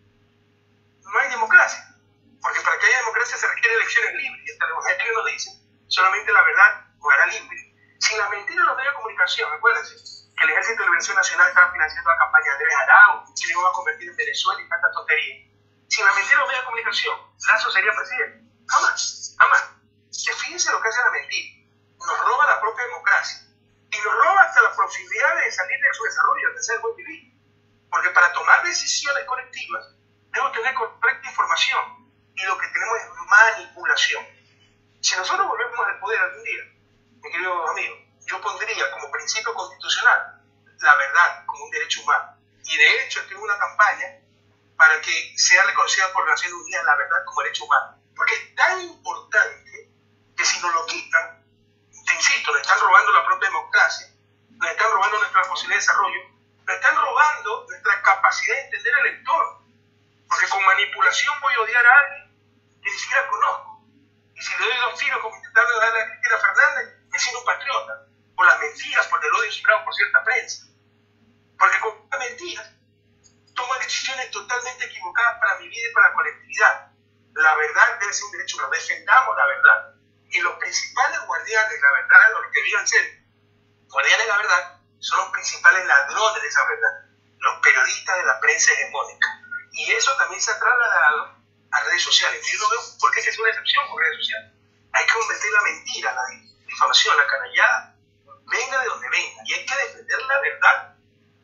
no hay democracia, porque para que haya democracia se requieren elecciones libres, y hasta el Evangelio nos dice, solamente la verdad jugará libre. Sin la mentira en los medios de comunicación, acuérdense que el Ejército de Liberación Nacional estaba financiando la campaña de Andrés Arauz, que le iban a convertir en Venezuela y tanta tontería. Sin la mentira en los medios de comunicación, Lasso sería presidente. Jamás, jamás. Fíjense lo que hace la mentira. Nos roba la propia democracia y nos roba hasta la posibilidad de salir de su desarrollo, de ser buen vivir. Porque para tomar decisiones colectivas debemos tener correcta información y lo que tenemos es manipulación. Si nosotros volvemos al poder algún día, mi querido amigo, yo pondría como principio constitucional la verdad como un derecho humano. Y de hecho estoy en una campaña para que sea reconocida por Naciones Unidas la verdad como derecho humano. Porque es tan importante que si nos lo quitan, te insisto, nos están robando la propia democracia, nos están robando nuestra posibilidad de desarrollo, nos están robando nuestra capacidad de entender al lector. Porque con manipulación voy a odiar a alguien que ni siquiera conozco. Y si le doy 2 tiros como intentando darle a Cristina Fernández, me siento un patriota. Por las mentiras, por el odio sembrado por cierta prensa. Porque con las mentiras tomo decisiones totalmente equivocadas para mi vida y para la colectividad. La verdad debe ser un derecho, pero defendamos la verdad. Y los principales guardianes de la verdad, o los que debían ser guardianes de la verdad, son los principales ladrones de esa verdad. Los periodistas de la prensa hegemónica. Y eso también se ha trasladado a redes sociales. Yo no veo por qué es una excepción con redes sociales. Hay que combatir la mentira, la difamación, la canallada, venga de donde venga. Y hay que defender la verdad.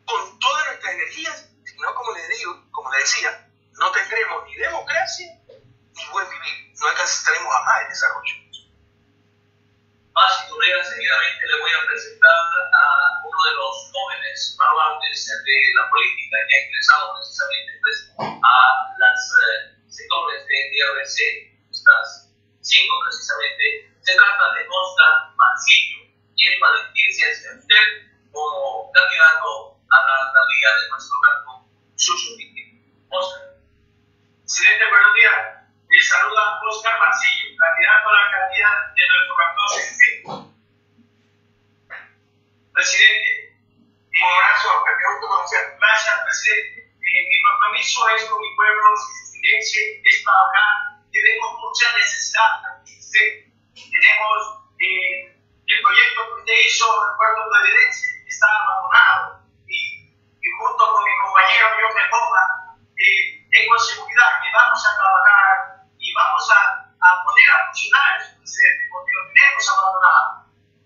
con todas nuestras energías, si no, como les digo, como les decía, no tendremos ni democracia ni buen vivir, no alcanzaremos jamás el desarrollo. Más y Correa, seguidamente le voy a presentar a uno de los jóvenes baluartes de la política que ha ingresado precisamente pues, a los sectores de DRC, estas 5 precisamente. Se trata de Oscar Mancillo, quien va a dirigirse a usted como candidato a la alcaldía de nuestro cantón, Chuchupique. Oscar. Presidente, buenos días. Le saluda Oscar Mancillo, candidato a la alcaldía de nuestro cantón Chuchupique. Presidente, un abrazo, me gusta conocer. Gracias, presidente. Mi compromiso es con mi pueblo chuchupiquense, es trabajar. Tenemos muchas necesidades. Tenemos el proyecto que usted hizo en Puerto Providencia, está abandonado. Y junto con mi compañero John Mejoma, tengo seguridad que vamos a trabajar y vamos a poner a funcionar eso, presidente, porque lo tenemos abandonado.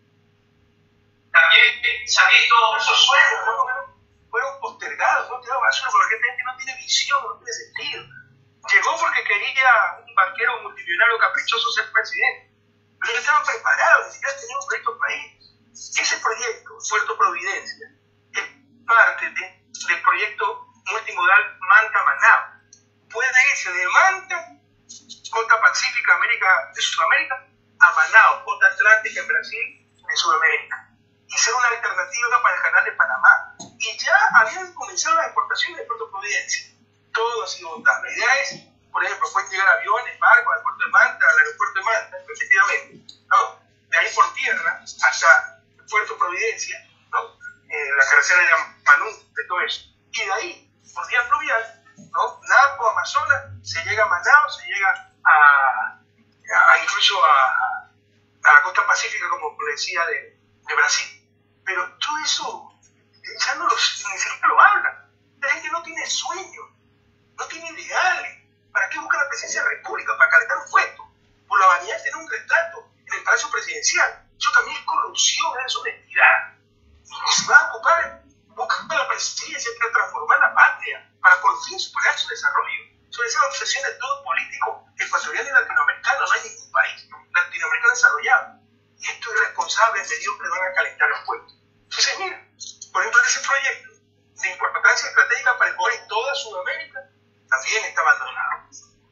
También se ha visto esos sueños, fueron postergados, fueron tirados a basura porque la gente no tiene visión, no tiene sentido. Llegó porque quería un banquero multimillonario caprichoso ser presidente, pero no estaban preparados, ni siquiera tenían un proyecto país. Ese proyecto, Puerto Providencia, es parte del proyecto multimodal Manta-Manao. Puede irse de Manta, costa pacífica de Sudamérica, a Manao, costa atlántica en Brasil, de Sudamérica, y ser una alternativa para el canal de Panamá. Y ya habían comenzado las exportaciones de Puerto Providencia. Todo ha sido votado. La idea es, por ejemplo, pueden llegar aviones, barcos al puerto de Manta, al aeropuerto de Manta, efectivamente, ¿no? De ahí por tierra hasta Puerto Providencia, ¿no? La carretera de Manú, de todo eso. Y de ahí, por vía fluvial, ¿no? Napo, Amazonas, se llega a Manao, se llega incluso a la costa pacífica, como decía, de Brasil. Pero todo eso ya ni siquiera lo habla. La gente no tiene sueño, no tiene ideales. ¿Para qué busca la presidencia de la República? Para calentar un puesto. Por la vanidad de tener un retrato en el Palacio Presidencial. Eso también es corrupción, es honestidad. Y se va a ocupar, buscando la presidencia para transformar la patria, para por fin superar su desarrollo. Eso es la obsesión de todo político ecuatoriano y latinoamericano. No hay ningún país latinoamericano desarrollado. Y esto es responsable de Dios que van a calentar los puestos. Entonces, mira, por ejemplo, ese proyecto de importancia estratégica para el poder en toda Sudamérica también está abandonado.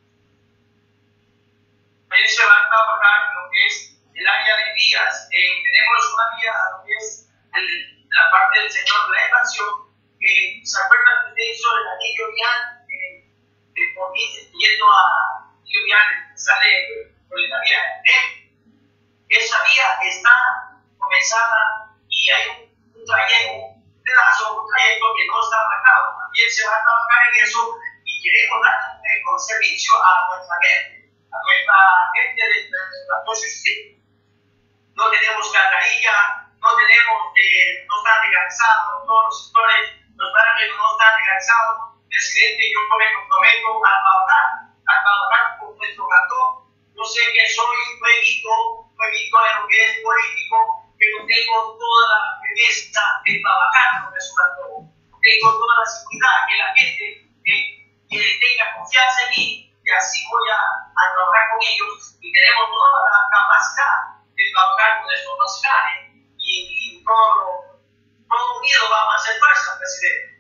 También se va a trabajar lo que es el área de vías. Tenemos una vía, lo que es la parte del sector de la expansión. ¿Se acuerdan que usted hizo el anillo vial yendo a anillo vial, sale por la vía? Esa vía está comenzada y hay un trayecto que no está marcado. También se va a trabajar en eso y queremos dar un servicio a nuestra gente de nuestra sociedad. No tenemos alcantarilla, no están legalizados, todos los sectores, los barrios no están legalizados. Presidente, yo me comprometo a trabajar con nuestro cantón. Yo sé que soy nuevito en lo que es político, pero tengo toda la firmeza de trabajar con nuestro cantón. Tengo toda la seguridad que la gente que tenga confianza en mí, y así voy a trabajar con ellos, y tenemos toda la capacidad de trabajar con nuestros nacionales, y todo unido vamos a hacer fuerza, presidente.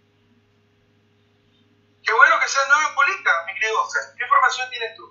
Qué bueno que seas nuevo en política, mi querido Oscar. ¿Qué formación tienes tú?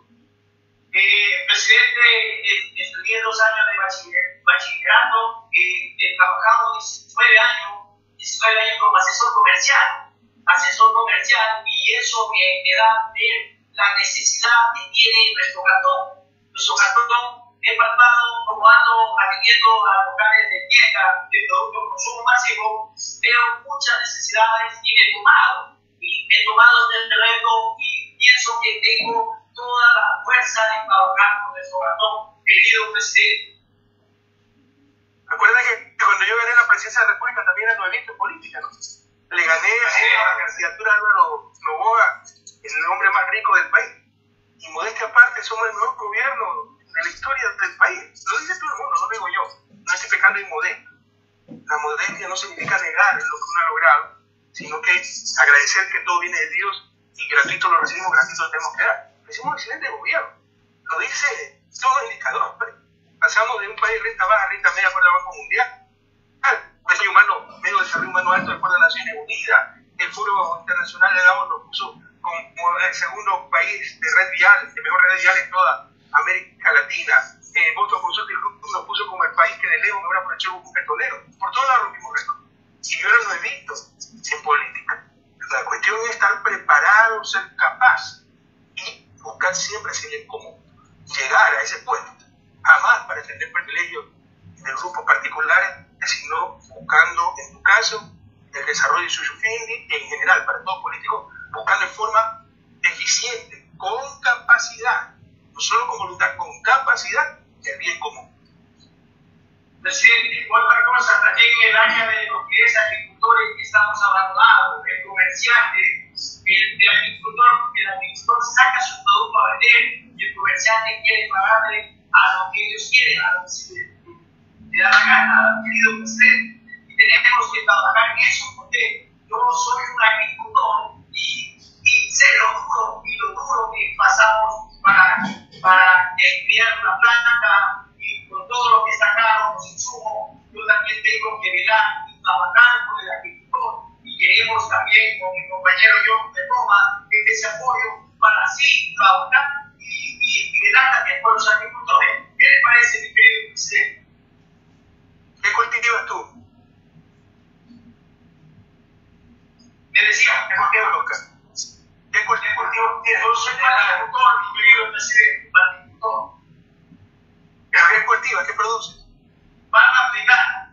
Presidente, estudié 2 años de bachillerato, he trabajado 19 años como asesor comercial, y eso me da la necesidad que tiene nuestro cantón. Nuestro cantón he palpado como ando atendiendo a locales de tienda, de productos de consumo masivo, veo muchas necesidades y me he tomado este reto y pienso que tengo toda la fuerza de trabajar con nuestro cantón, querido presidente. Recuerda que cuando yo gané la presidencia de la República también era nuevito en política, ¿no? Le gané a la candidatura de Álvaro Noboa, el hombre más rico del país. Y modestia aparte, somos el mejor gobierno de la historia del país. Lo dice todo el mundo, no lo digo yo. No estoy pecando inmodesto. La modestia no significa negar lo que uno ha logrado, sino que agradecer que todo viene de Dios y gratuito lo recibimos, gratuito lo tenemos que dar. Recibimos un excelente gobierno, lo dice todo el indicador. Pasamos de un país renta baja a renta media por el Banco Mundial, desarrollo humano, medio desarrollo humano alto de acuerdo a Naciones Unidas. El Foro Internacional de Davos lo puso como el segundo país de red vial, de mejor red vial en toda América Latina. Boston Consulting Group lo puso como el país que de lejos mejora por el chevo petrolero. Por todos lados rompimos récord. Y yo no lo he visto en política. La cuestión es estar preparado, ser capaz y buscar siempre ese bien común. Llegar a ese puesto. Jamás para tener privilegios de grupos particulares, sino buscando, en tu caso, el desarrollo de su fin y en general, para todos políticos, buscando en forma eficiente, con capacidad, no solo con voluntad, con capacidad, el bien común. Presidente, otra cosa, también en el área de lo que es agricultores que estamos abandonados, el comerciante, el agricultor saca su producto a vender y el comerciante quiere pagarle a lo que ellos quieren, a lo que se le da la gana, querido presidente. Y tenemos que trabajar en eso, porque yo soy un agricultor y sé lo duro que pasamos para criar una planta y con todo lo que está caro, los insumos, yo también tengo que velar y trabajar con el agricultor y queremos también con mi compañero John de Toma ese apoyo para así trabajar y velar también por los agricultores. ¿Qué le parece, mi querido presidente? ¿Qué cultivas tú? Le decía, ¿qué cultivo, Oscar? ¿Qué cultivo tienes? Yo soy agricultor, mi querido presidente, agricultor. ¿Pero qué cultivas? ¿Qué produces? Palma africana.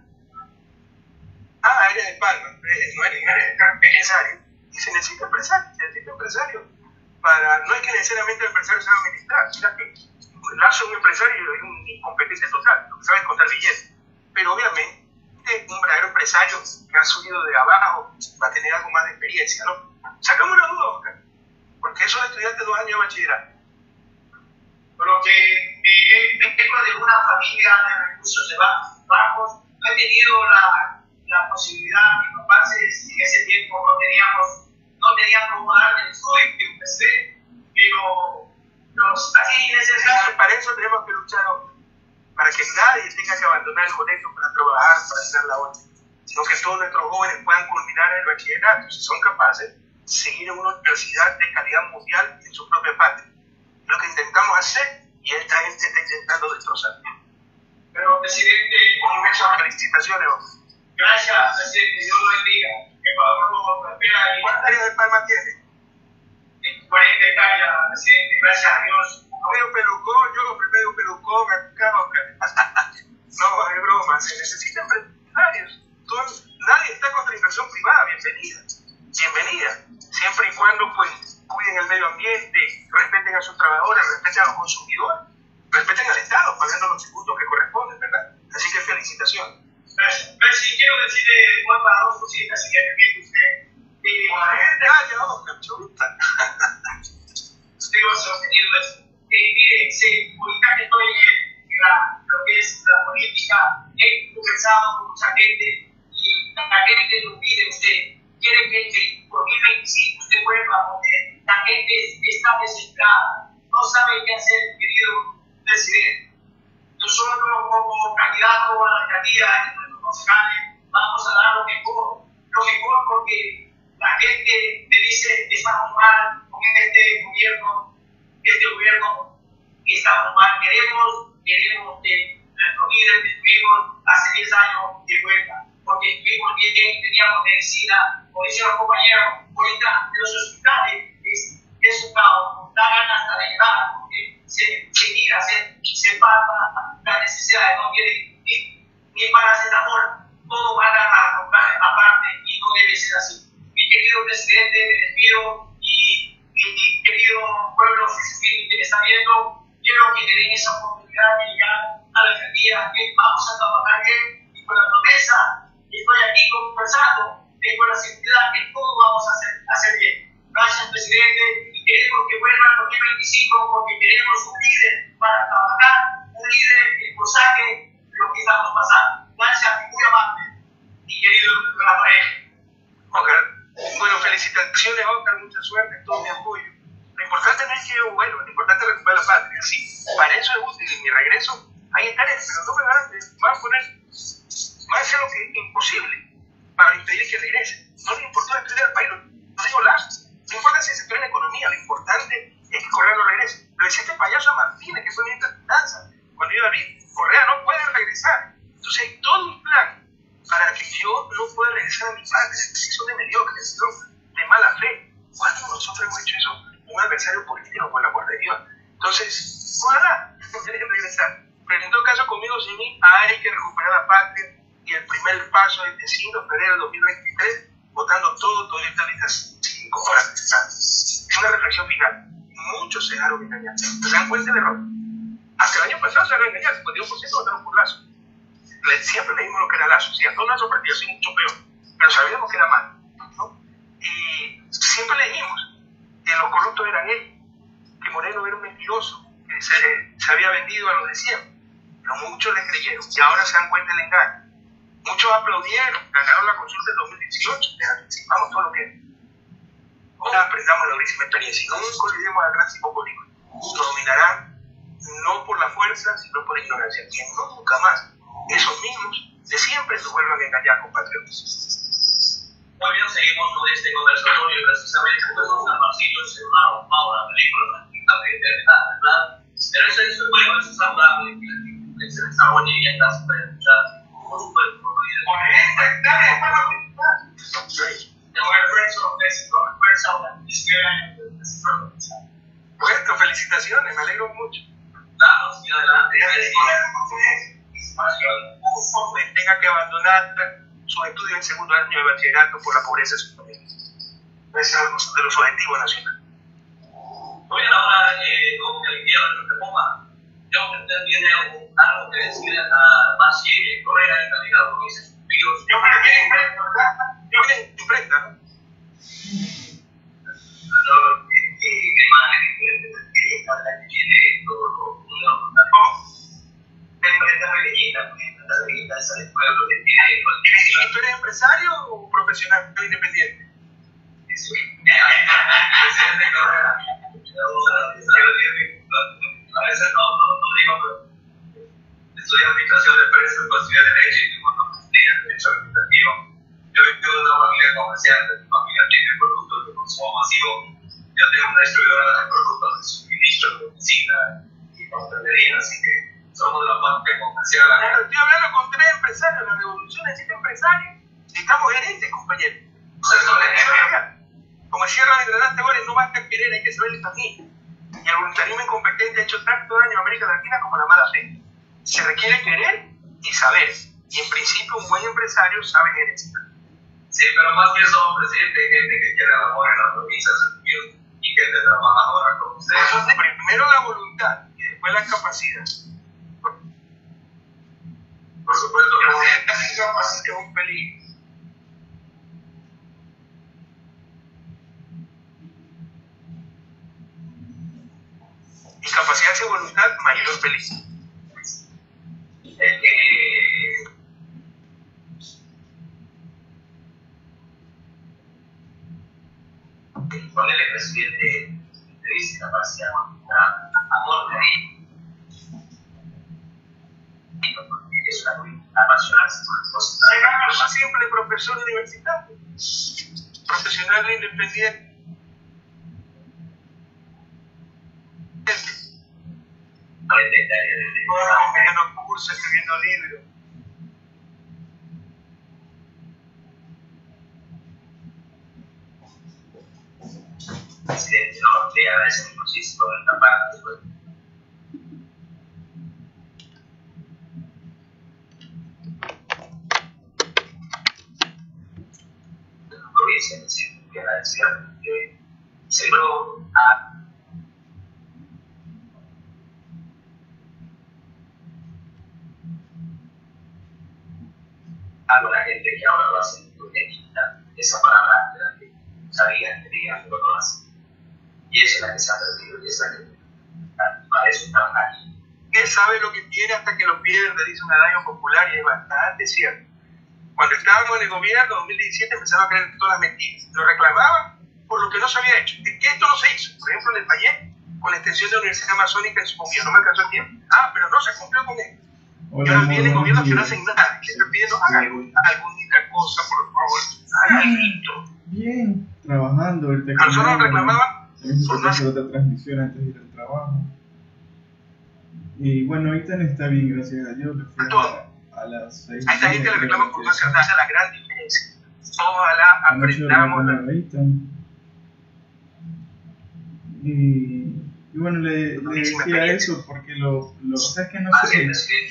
Ah, eres de Palma, no eres empresario. Y se necesita empresario. No es que necesariamente el empresario sabe administrar, mira que nace un empresario y un incompetencia total, lo que sabe es contar billetes. Pero obviamente un verdadero empresario que ha subido de abajo va a tener algo más de experiencia, ¿no? Sacame una duda, Oscar, porque eso es estudiante 2 años de bachillerato. Pero que vengo de una familia de recursos bajos, no he tenido la posibilidad, mis papás en ese tiempo no tenían cómo darme el estudio, pero así necesario. Para eso tenemos que luchar, Oscar, para que nadie tenga que abandonar el colegio para trabajar, para hacer la otra, sino que todos nuestros jóvenes puedan culminar el bachillerato, si son capaces, seguir en una universidad de calidad mundial en su propia patria. Es lo que intentamos hacer y esta gente está intentando destrozar. Pero, presidente, muchas felicitaciones. Gracias, presidente, Dios lo bendiga. Que Pablo lo espera. ¿Cuántas áreas de Palma tiene? 40 hectáreas, presidente, gracias a Dios. Medio pelucón, yo medio pelucón acá, Oscar. No, es broma, se necesitan empresarios. Nadie está contra la inversión privada, bienvenida. Siempre y cuando pues cuiden el medio ambiente, respeten a sus trabajadores, respeten a los consumidores, respeten al Estado, pagando los tributos que corresponden, ¿verdad? Así que felicitaciones. Gracias. Pero si quiero decirle para 2 cositas, si me permite usted. Calla, Oscar, chuta. Estoy sosteniendo eso. Mire, ahorita que estoy en lo que es la política, he conversado con mucha gente y la gente lo pide usted. Quiere que en 2025 usted vuelva, porque la gente está desesperada, no sabe qué hacer, querido presidente. Nosotros como candidato a la alcaldía de nuestros concejales vamos a dar lo mejor porque la gente me dice que estamos mal con este gobierno estamos mal, queremos que nuestros líderes que estuvimos hace 10 años de vuelta, porque estuvimos bien, teníamos medicina, como dicen los compañeros, ahorita en los hospitales es un caos, da ganas hasta de llegar, porque se falta la necesidad, no tienen ni paracetamol, todo van a comprar aparte y no debe ser así. Mi querido presidente, me despido y mi querido pueblo que me está viendo, quiero que le den esa oportunidad de llegar a la alcaldía, que vamos a trabajar bien y con la promesa que estoy aquí conversando, tengo la seguridad que todo vamos a hacer bien. Gracias, presidente, y queremos que vuelva el 2025 porque queremos un líder para trabajar, un líder que nos saque lo que estamos pasando. Gracias, muy amable, mi querido Rafael. Ok, eso, ahí estaré, pero no me van a poner, van a hacer lo que es imposible para impedir que regrese. No les importó destruir al país, no digo Lazo, no importa si se sector en economía, lo importante es que Correa no regrese. Lo decía este payaso Martínez, que fue ministro de Finanzas, cuando iba a David, Correa no puede regresar. Entonces hay todo un plan para que yo no pueda regresar a mi patria. Son de mediocres, son de mala fe. ¿Cuándo nosotros hemos hecho eso? Un adversario político con la de Dios. Entonces, nada, no quieren regresar. Pero en todo caso, conmigo, sin mí, hay que recuperar la patria. Y el primer paso es el 5 de febrero del 2023, votando todo estas 5 horas. Es una reflexión final. Muchos se dejaron engañar. ¿Se dan cuenta del error? Hasta el año pasado se dejaron engañar. 52% votaron por Lazo. Siempre le dimos lo que era Lazo. Si a todos Lazo partido así mucho peor. Pero sabíamos que era mal, ¿no? Y siempre le dijimos que los corruptos eran él, que Moreno era un mentiroso, que se había vendido a los de siempre. Pero muchos le creyeron y ahora se dan cuenta del engaño. Muchos aplaudieron, ganaron la consulta del 2018, les anticipamos todo lo que es. Ahora aprendamos la durísima experiencia y no nos olvidemos del racismo político. Nos dominarán no por la fuerza, sino por la ignorancia. Que no nunca más esos mismos de siempre nos vuelvan a engañar, compatriotas. Muy bien, seguimos con este conversatorio y precisamente pues Oscar Marcillo se ha armado una película prácticamente ¿verdad? Pero eso es bueno, eso es saludable, que se desarrolle y ya está súper escuchada. Por supuesto, Bueno, felicitaciones, me alegro mucho. Claro, sí, adelante. Tenga que abandonar sus estudios en segundo año de bachillerato por la pobreza de su familia. Ese es uno de los objetivos nacionales. Muy bien, ahora con el invierno que ponga, yo usted tiene algo que decir a más Correa en calidad de mis estudios. Yo creo que imprenta, ¿no? ¿Tú eres empresario o profesional independiente? Presidente Correa. A veces no digo, pero estudié administración de empresas, estudié Derecho y tengo una maestría en Derecho Administrativo. Yo vengo de una familia comercial, mi familia tiene productos de consumo masivo. Yo tengo una distribuidora de productos de suministro, de oficina y pastelería, así que somos de la parte comercial. Claro, estoy hablando con 3 empresarios. La revolución necesita empresarios. Necesitamos gerentes, compañeros. Como decía Rani Granate, no basta querer, hay que saber también. Y el voluntarismo incompetente ha hecho tanto daño a América Latina como la mala fe. Se requiere querer y saber. Y en principio un buen empresario sabe gerenciar. Sí, pero más que eso, presidente, gente que quiere el amor en las provincias y gente trabajadora como usted. Entonces, primero la voluntad y después la capacidad. Por supuesto, presidente. Es un peligro. Y capacidad y voluntad, mayor feliz. Cuando el presidente dice capacidad, amor de ahí, porque es una apasionarse por las cosas. Será siempre profesor universitario, profesional independiente. Dando cursos, escribiendo libros. Presidente, no, le agradezco muchísimo esta parte. La provincia me siento muy agradecida porque se logró a la gente que ahora lo hace esa palabra de la que sabían que digan pero no lo hacen. Y esa es la que se ha perdido y esa es la que para eso están aquí. Él sabe lo que tiene hasta que lo pierde, dice un adagio popular y es bastante cierto. Cuando estábamos en el gobierno, en 2017, empezaron a creer todas las mentiras. Lo reclamaban por lo que no se había hecho. Es que esto no se hizo. Por ejemplo, en el Payet, con la extensión de la Universidad Amazónica en su gobierno. No me alcanzó el tiempo. Pero no se cumplió con esto. Y ahora viene el gobierno que no hacen nada. Le están pidiendo, haga alguna cosa, por favor. Haga algo. Bien, trabajando. Ahorita A nosotros nos reclamaban por no hacer otra transmisión antes de ir al trabajo. Y bueno, ahorita no está bien, gracias a Dios. Le fui a las 6. A esta gente le reclaman por no hacer nada, la gran diferencia. Ojalá aprendamos. Y bueno, le decía eso porque o sea, es que no sé. No sé.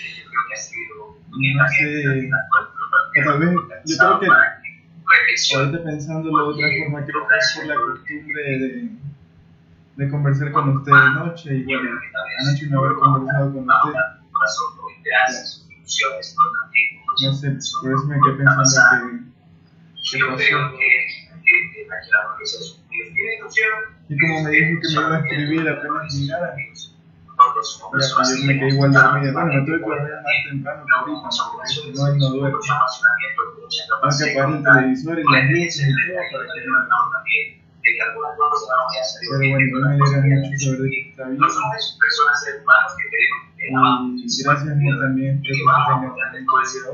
Tal vez, yo creo que ahorita pensándolo de otra forma, creo que es por la costumbre de conversar con usted de noche. Y bueno, anoche no haber conversado con usted. No sé, por eso me quedé pensando que pasó. Y como me dijo que me iba a escribir apenas llegara, yo me quedé igual dormida. Bueno, me tuve que dormir más temprano que ahorita, porque no duermo. Tengo que apagar el televisor y las luces y todo para que no. Pero bueno, me alegra mucho saber de que está bien. Y gracias a mí también, que tenga un buen día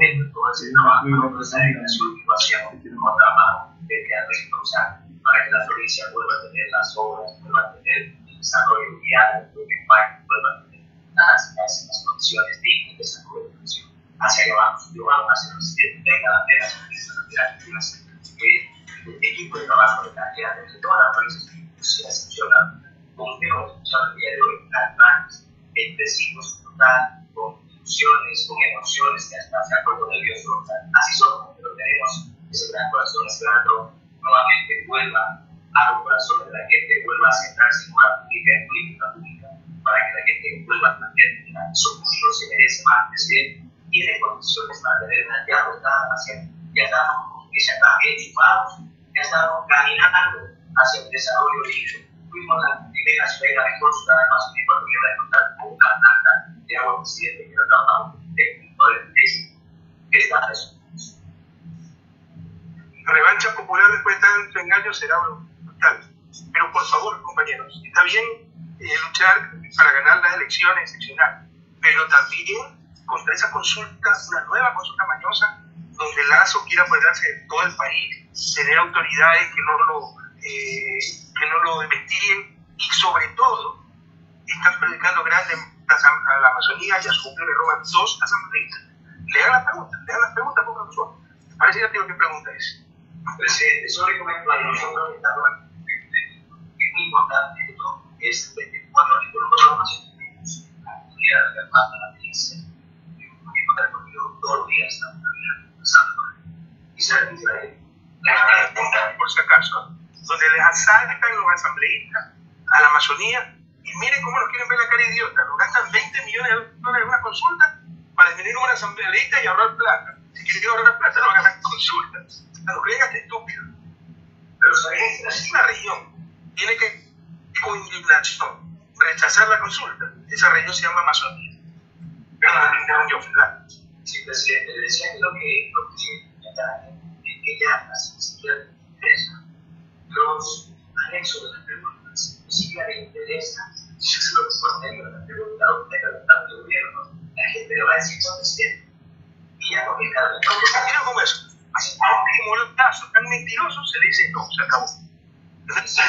para que la provincia vuelva a tener las obras, vuelva a tener el desarrollo vial, que España vuelva a tener las condiciones dignas de esa comunicación. Hacia allá vamos, yo vamos hacia el presidente, tenga la pena el equipo de trabajo de calidad de toda la provincia se excepciona con que hemos escuchado el día de hoy, las planes, expresivos, total, con ilusiones, con emociones, que hasta se ha puesto nervioso. Así somos, pero tenemos ese gran corazón esperando nuevamente vuelva a los corazones de la gente, vuelva a centrarse en una política pública, para que la gente vuelva a plantear que su futuro se merece más, es que tiene condiciones para tener una ya lo está haciendo, ya estamos enchufados, ya estamos caminando hacia el desarrollo libre. Fuimos la primera ciudad y la mejor ciudad de Amazon cuando iba a encontrar con una planta de agua presidente que lo trabajamos técnico del país, que está en eso. La revancha popular después de tanto engaño será brutal. Pero por favor, compañeros, está bien luchar para ganar las elecciones, excepcional, pero también contra esa consulta, una nueva consulta mañosa, donde Lazo quiera apoderarse de todo el país, tener autoridades que no lo investiguen y sobre todo están predicando grandes a la Amazonía y a su pueblo le roban 2 asambleístas. Le hagan las preguntas, por favor. Parece que tengo que pregunta es. Presidente, solo hay un ejemplo, nosotros estamos es muy importante esto, es cuando nosotros tenemos la comunidad de la milicia, porque no ha recorrido todos los días, estamos pasando y se refiere por si acaso, donde les asaltan los asambleístas a la Amazonía y miren cómo nos quieren ver la cara idiota, nos gastan 20 millones de dólares en una consulta para definir una asambleísta y ahorrar plata. Si quieren ahorrar plata no hagan consultas. Nos creen hasta estúpidos. Pero si una región tiene que, con indignación, rechazar la consulta, esa región se llama Amazonía. Pero no tendrán yo, ¿verdad? Sí, presidente, le decía que lo que es que ya ni siquiera le interesa los anexos de las preguntas, ni siquiera le interesa si se lo responde a la pregunta o usted preguntando al gobierno, la gente le va a decir, son presidente. Y ya no queda de todo. Mira cómo eso. Así como los casos tan mentirosos, se le dice no, se acabó. Entonces,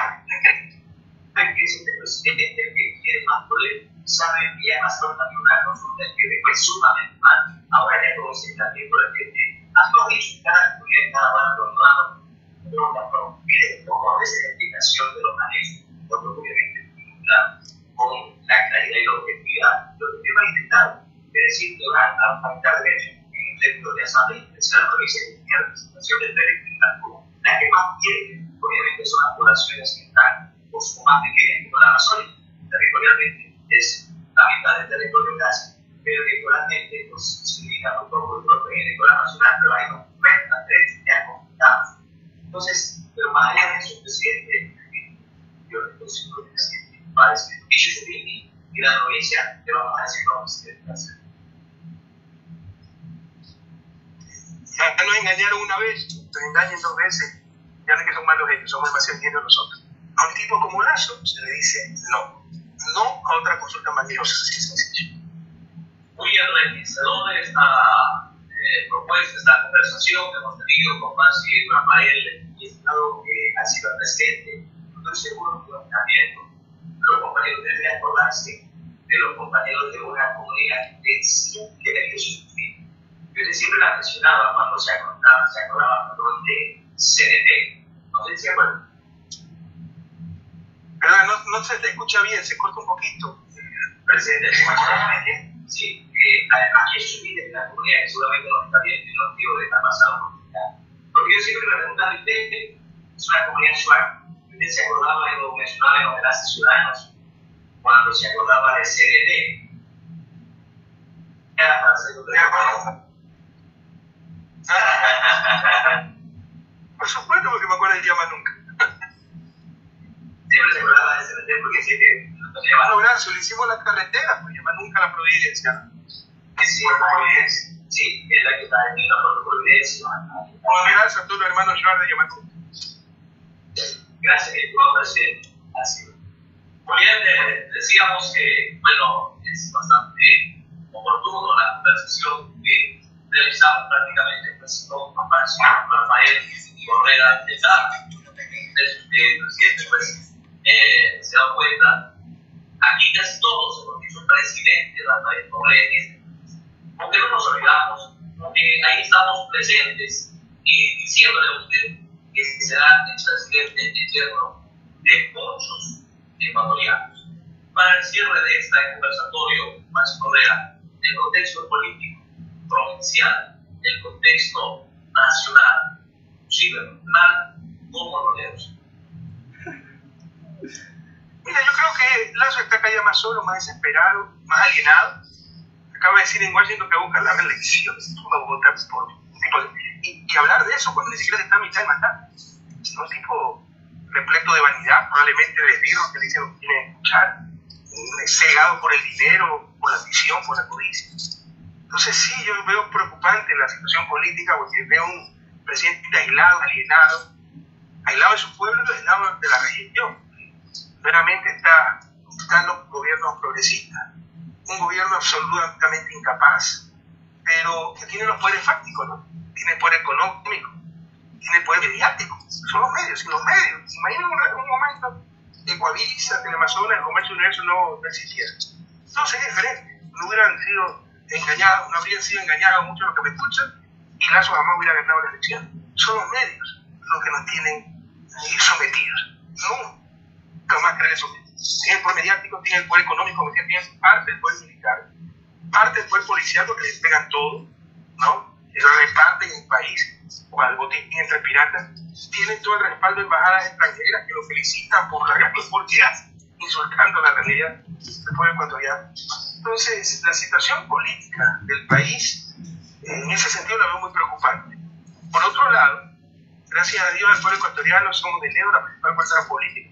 el presidente que quiere más poder sabe que ya pasó también una consulta que fue sumamente mal. Ahora ya como se está viendo la gente, has dicho cada comunidad, cada barrio, pero pide un poco de esa explicación de los anexos, porque obviamente con la claridad y la objetividad, lo que va a intentar es decir que van a faltar derechos en términos de asamblea y de la provincia de la representación del derecho, la que más tiene, obviamente son las poblaciones que están por su más pequeñas con la Amazonia, territorialmente es la mitad del territorio casi, pero electoralmente pues, se limita un poco el propio electoral nacional, pero hay 90 derechos ya conquistados. Entonces, pero más allá de eso, presidente, yo le considero que el presidente parece que ellos se vienen y la provincia, le vamos a decir no, presidente. Ya nos engañaron una vez, nos engañan 2 veces, ya no es que son malos ellos, somos demasiado entiendos nosotros. A un tipo como Lasso se le dice no. No a otra consulta mañosa, así de sencillo. Muy enriquecedor esta propuesta, esta conversación que hemos tenido con Maxi, Rafael y Estado, que ha sido presidente. Estoy seguro que también los compañeros deberían acordarse de los compañeros de una comunidad que siempre debió sufrir. Yo siempre la mencionaba cuando se acordaba de CNT. No sé si se acuerdan. Perdón, no se te escucha bien, se corta un poquito. Presidente, sí, aquí es su vida en la comunidad que seguramente no está bien, el motivo de estar pasando. Porque yo siempre me preguntaba, usted es una comunidad suave. Usted se acordaba de lo mencionaba en los enlaces ciudadanos, cuando se acordaba de CNT. Era para hacer un trabajo. Por supuesto, porque me acuerdo del Llama Nunca. Siempre se acordaba de CNT porque sí que nos lleva. No, Horacio, le hicimos la carretera, pues Llama Nunca la Providencia. Sí, Providencia. Sí, es la que está en la Providencia. Gracias a todos los hermanos Joar de Llama Nunca. Gracias, presidente. Así. Muy bien, decíamos que, bueno, es bastante oportuno la conversación que realizamos prácticamente pues, con Rafael y Borrera de la presidente, pues se da cuenta, aquí casi todos hemos dicho presidente Rafael Borrera, porque no nos olvidamos, porque ahí estamos presentes y diciéndole a usted que será el presidente eterno de muchos ecuatorianos. Para el cierre de este conversatorio, Maxi Correa, el contexto político, provincial, el contexto nacional, cibernacional, ¿cómo lo vemos? Mira, yo creo que Lasso está cada día más solo, más desesperado, más alienado. Acaba de decir en Washington que busca la reelección. ¿Quién va a votar por un tipo de... y hablar de eso cuando ni siquiera está a mitad de matar? Es un tipo repleto de vanidad, probablemente de esbirros que dice lo que quieren escuchar, cegado por el dinero, por la ambición, por la codicia. Entonces sí, yo veo preocupante la situación política porque veo un presidente aislado, aislado de su pueblo y aislado de la región. Veramente están los gobiernos progresistas, un gobierno absolutamente incapaz, pero que tiene los poderes fácticos, ¿no? Tiene poder económico, tiene poder mediático, son los medios, y los medios. Imaginen un momento que Coavisa, Teleamazonas, el Comercio Universo no existiera. Todo sería diferente, no hubieran sido engañados, no habrían sido engañados muchos de los que me escuchan, y Lasso jamás hubiera ganado la elección. Son los medios los que nos tienen sometidos. Nunca más creer eso. Tienen el poder mediático, tienen el poder económico, tienen parte del poder militar, parte del poder policial, porque les pegan todo, ¿no? Lo reparten en el país, o al botín entre piratas. Tienen todo el respaldo de embajadas extranjeras que lo felicitan por la gran oportunidad, insultando la realidad del pueblo ecuatoriano. Entonces, la situación política del país, en ese sentido, la veo muy preocupante. Por otro lado, gracias a Dios, el pueblo ecuatoriano somos de lejos la principal fuerza política.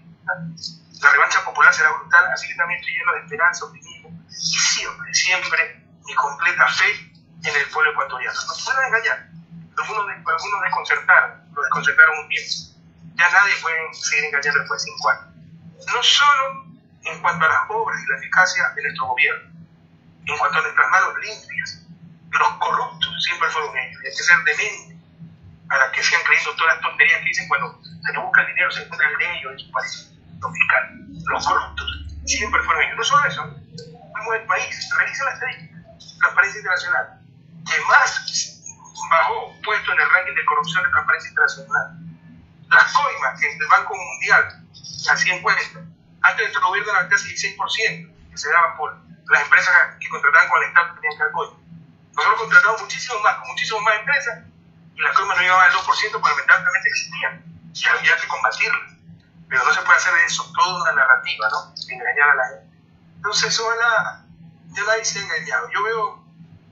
La revancha popular será brutal, así que también estoy lleno de esperanza, optimismo y siempre mi completa fe en el pueblo ecuatoriano. Nos pueden engañar, algunos desconcertaron un tiempo. Ya nadie puede seguir engañando después de 5 años. No solo en cuanto a las obras y la eficacia de nuestro gobierno, en cuanto a nuestras manos limpias, los corruptos siempre fueron ellos. Hay que ser demente para que sigan creyendo todas las tonterías que dicen cuando se le busca el dinero, se encuentra el de ellos en su país. Los fiscales, los corruptos siempre fueron ellos. No solo eso, vemos el país, revisa la estadística, Transparencia Internacional, que más bajó puesto en el ranking de corrupción de Transparencia Internacional. Las coimas, que el Banco Mundial hacía encuestas, antes de nuestro gobierno era casi 16%, que se daban por las empresas que contrataban con el Estado que tenían que dar coimas. Nosotros contratamos muchísimo más, con muchísimas más empresas, y las coimas no llegaban al 2% porque lamentablemente existían, y había que combatirlas. Pero no se puede hacer de eso toda una narrativa, ¿no? Engañar a la gente. Entonces, ojalá ya nadie se ha engañado. Yo veo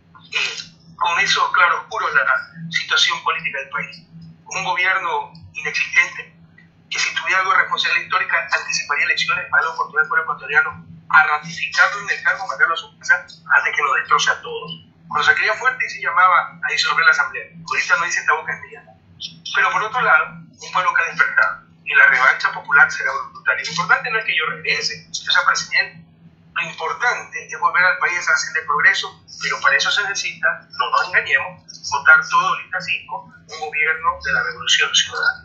con esos claroscuros la situación política del país. Un gobierno inexistente, que si tuviera algo de responsabilidad histórica, anticiparía elecciones para dar la oportunidad al pueblo ecuatoriano a ratificarlo en el cargo, mandarlo a su casa antes que nos destroce a todos. Cuando se creía fuerte y se llamaba a disolver la asamblea. Ahorita no dice esta boca es mía. Pero por otro lado, un pueblo que ha despertado. Y la revancha popular será brutal. tributario. Lo importante no es que yo regrese, yo sea presidente. Lo importante es volver al país a hacer de progreso, pero para eso se necesita, no nos engañemos, votar todo lista 5, un gobierno de la revolución ciudadana.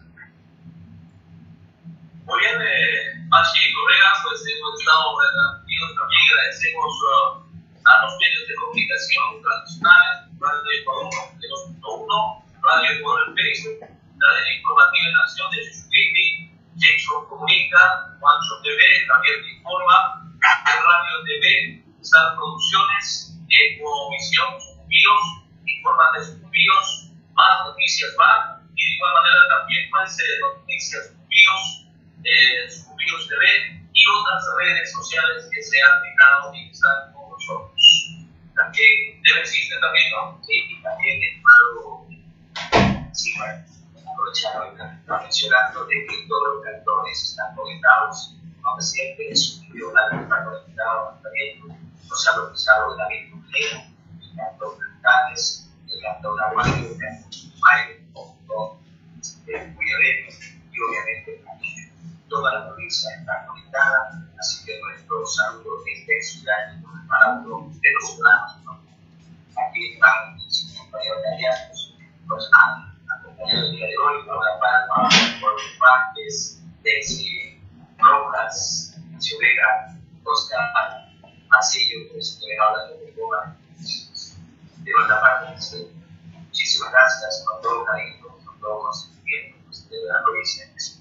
Muy bien, Machi y colegas, pues hemos estado retransmitidos también. Agradecemos a los medios de comunicación tradicionales, Radio Ecuador 2.1, Radio por el Facebook, Radio Informativa Nación de Chuchuquiti, Checho Comunica, Juancho TV, Javier Te Informa, Radio TV, Star Producciones, Ecovisión, Sucumbíos, Informantes Sucumbíos, Más Noticias Más, y de igual manera también pues Noticias Sucumbíos, Sucumbíos TV y otras redes sociales que se han dejado y que están con nosotros. También existe también, ¿no? Y también el malo, sí, bueno, aprovechando y mencionando de que todos los cantores están conectados, aunque siempre es un violante está conectado también, Gonzalo Pizarro de la misma manera, el cantor Cantares, el cantor Aguayo, el cantor Cuyareno, y obviamente toda la provincia está conectada, así que nuestro saludo es ciudad para uno de los ciudadanos. Aquí están mis compañeros de allá, nos han acompañado el día de hoy por La Palma, por los Vázquez, Desi Rojas, Ignacio Vega, Oscar Masillo, pues que habla de Cuba. De nuestra parte, muchísimas gracias con todo cariño, con todo consentimiento de la provincia de México.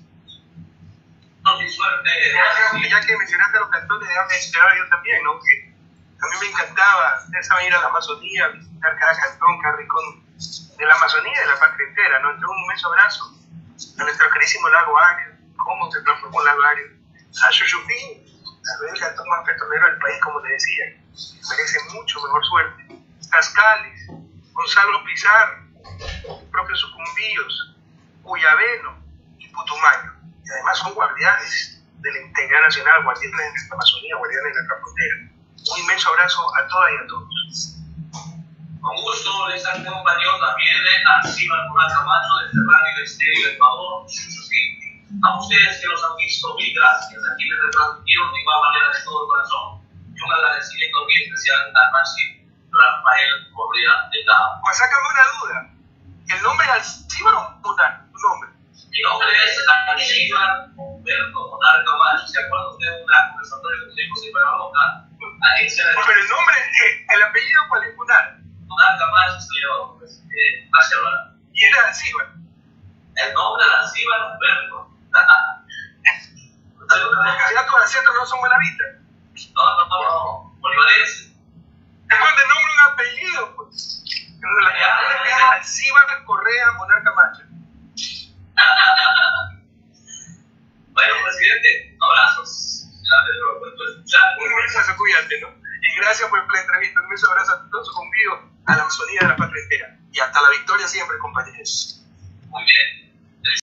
Suerte. Ya que mencionaste a los cantores, déjame mencionar yo también, ¿no? Que a mí me encantaba, ustedes saben, ir a la Amazonía, visitar cada cantón, cada rincón de la Amazonía y de la patria entera, ¿no? Entonces, un inmenso abrazo a nuestro querísimo Lago Agrio, cómo se transformó el Lago Agrio, a Chuchupín, el cantón más petrolero del país, como te decía, merece mucho mejor suerte. Tascales, Gonzalo Pizarro, el propio Sucumbíos, Cuyabeno y Putumayo. Y además son guardianes de la integridad nacional, guardianes de nuestra Amazonía, guardianes de nuestra frontera. Un inmenso abrazo a todas y a todos. Con gusto les acompañó también a Silva Moral Camacho desde Radio Estéreo Ecuador, Chuchuquiti. A ustedes que los han visto, mil gracias. Aquí les retransmitieron de igual manera de todo corazón y un agradecimiento muy especial al máximo Rafael Correa de Cabo. Pues sácame una duda. ¿El nombre es Alcíbar o Munar? ¿Tu nombre? Mi nombre es Alcíbar Humberto Monar Camacho. ¿Se acuerdan ustedes de una conversatoria que tuvimos en Barcelona? Pero el nombre, el apellido, ¿cuál es? Munar. Monar Camacho soy yo, pues, Barcelona. ¿Y era Alcíbar? El nombre de Alcíbar Humberto. Los candidatos al centro no son buenavistas. No, bolivarense. Después de nombre un apellido, pues. Alcíbar Correa Monar Camacho. Bueno, presidente, abrazos. Gracias por escuchar. Un beso, cuídate, ¿no? Y gracias por la entrevista. Un beso, abrazo a todos conmigo, a la Amazonía de la patria entera. Y hasta la victoria siempre, compañeros. Muy bien.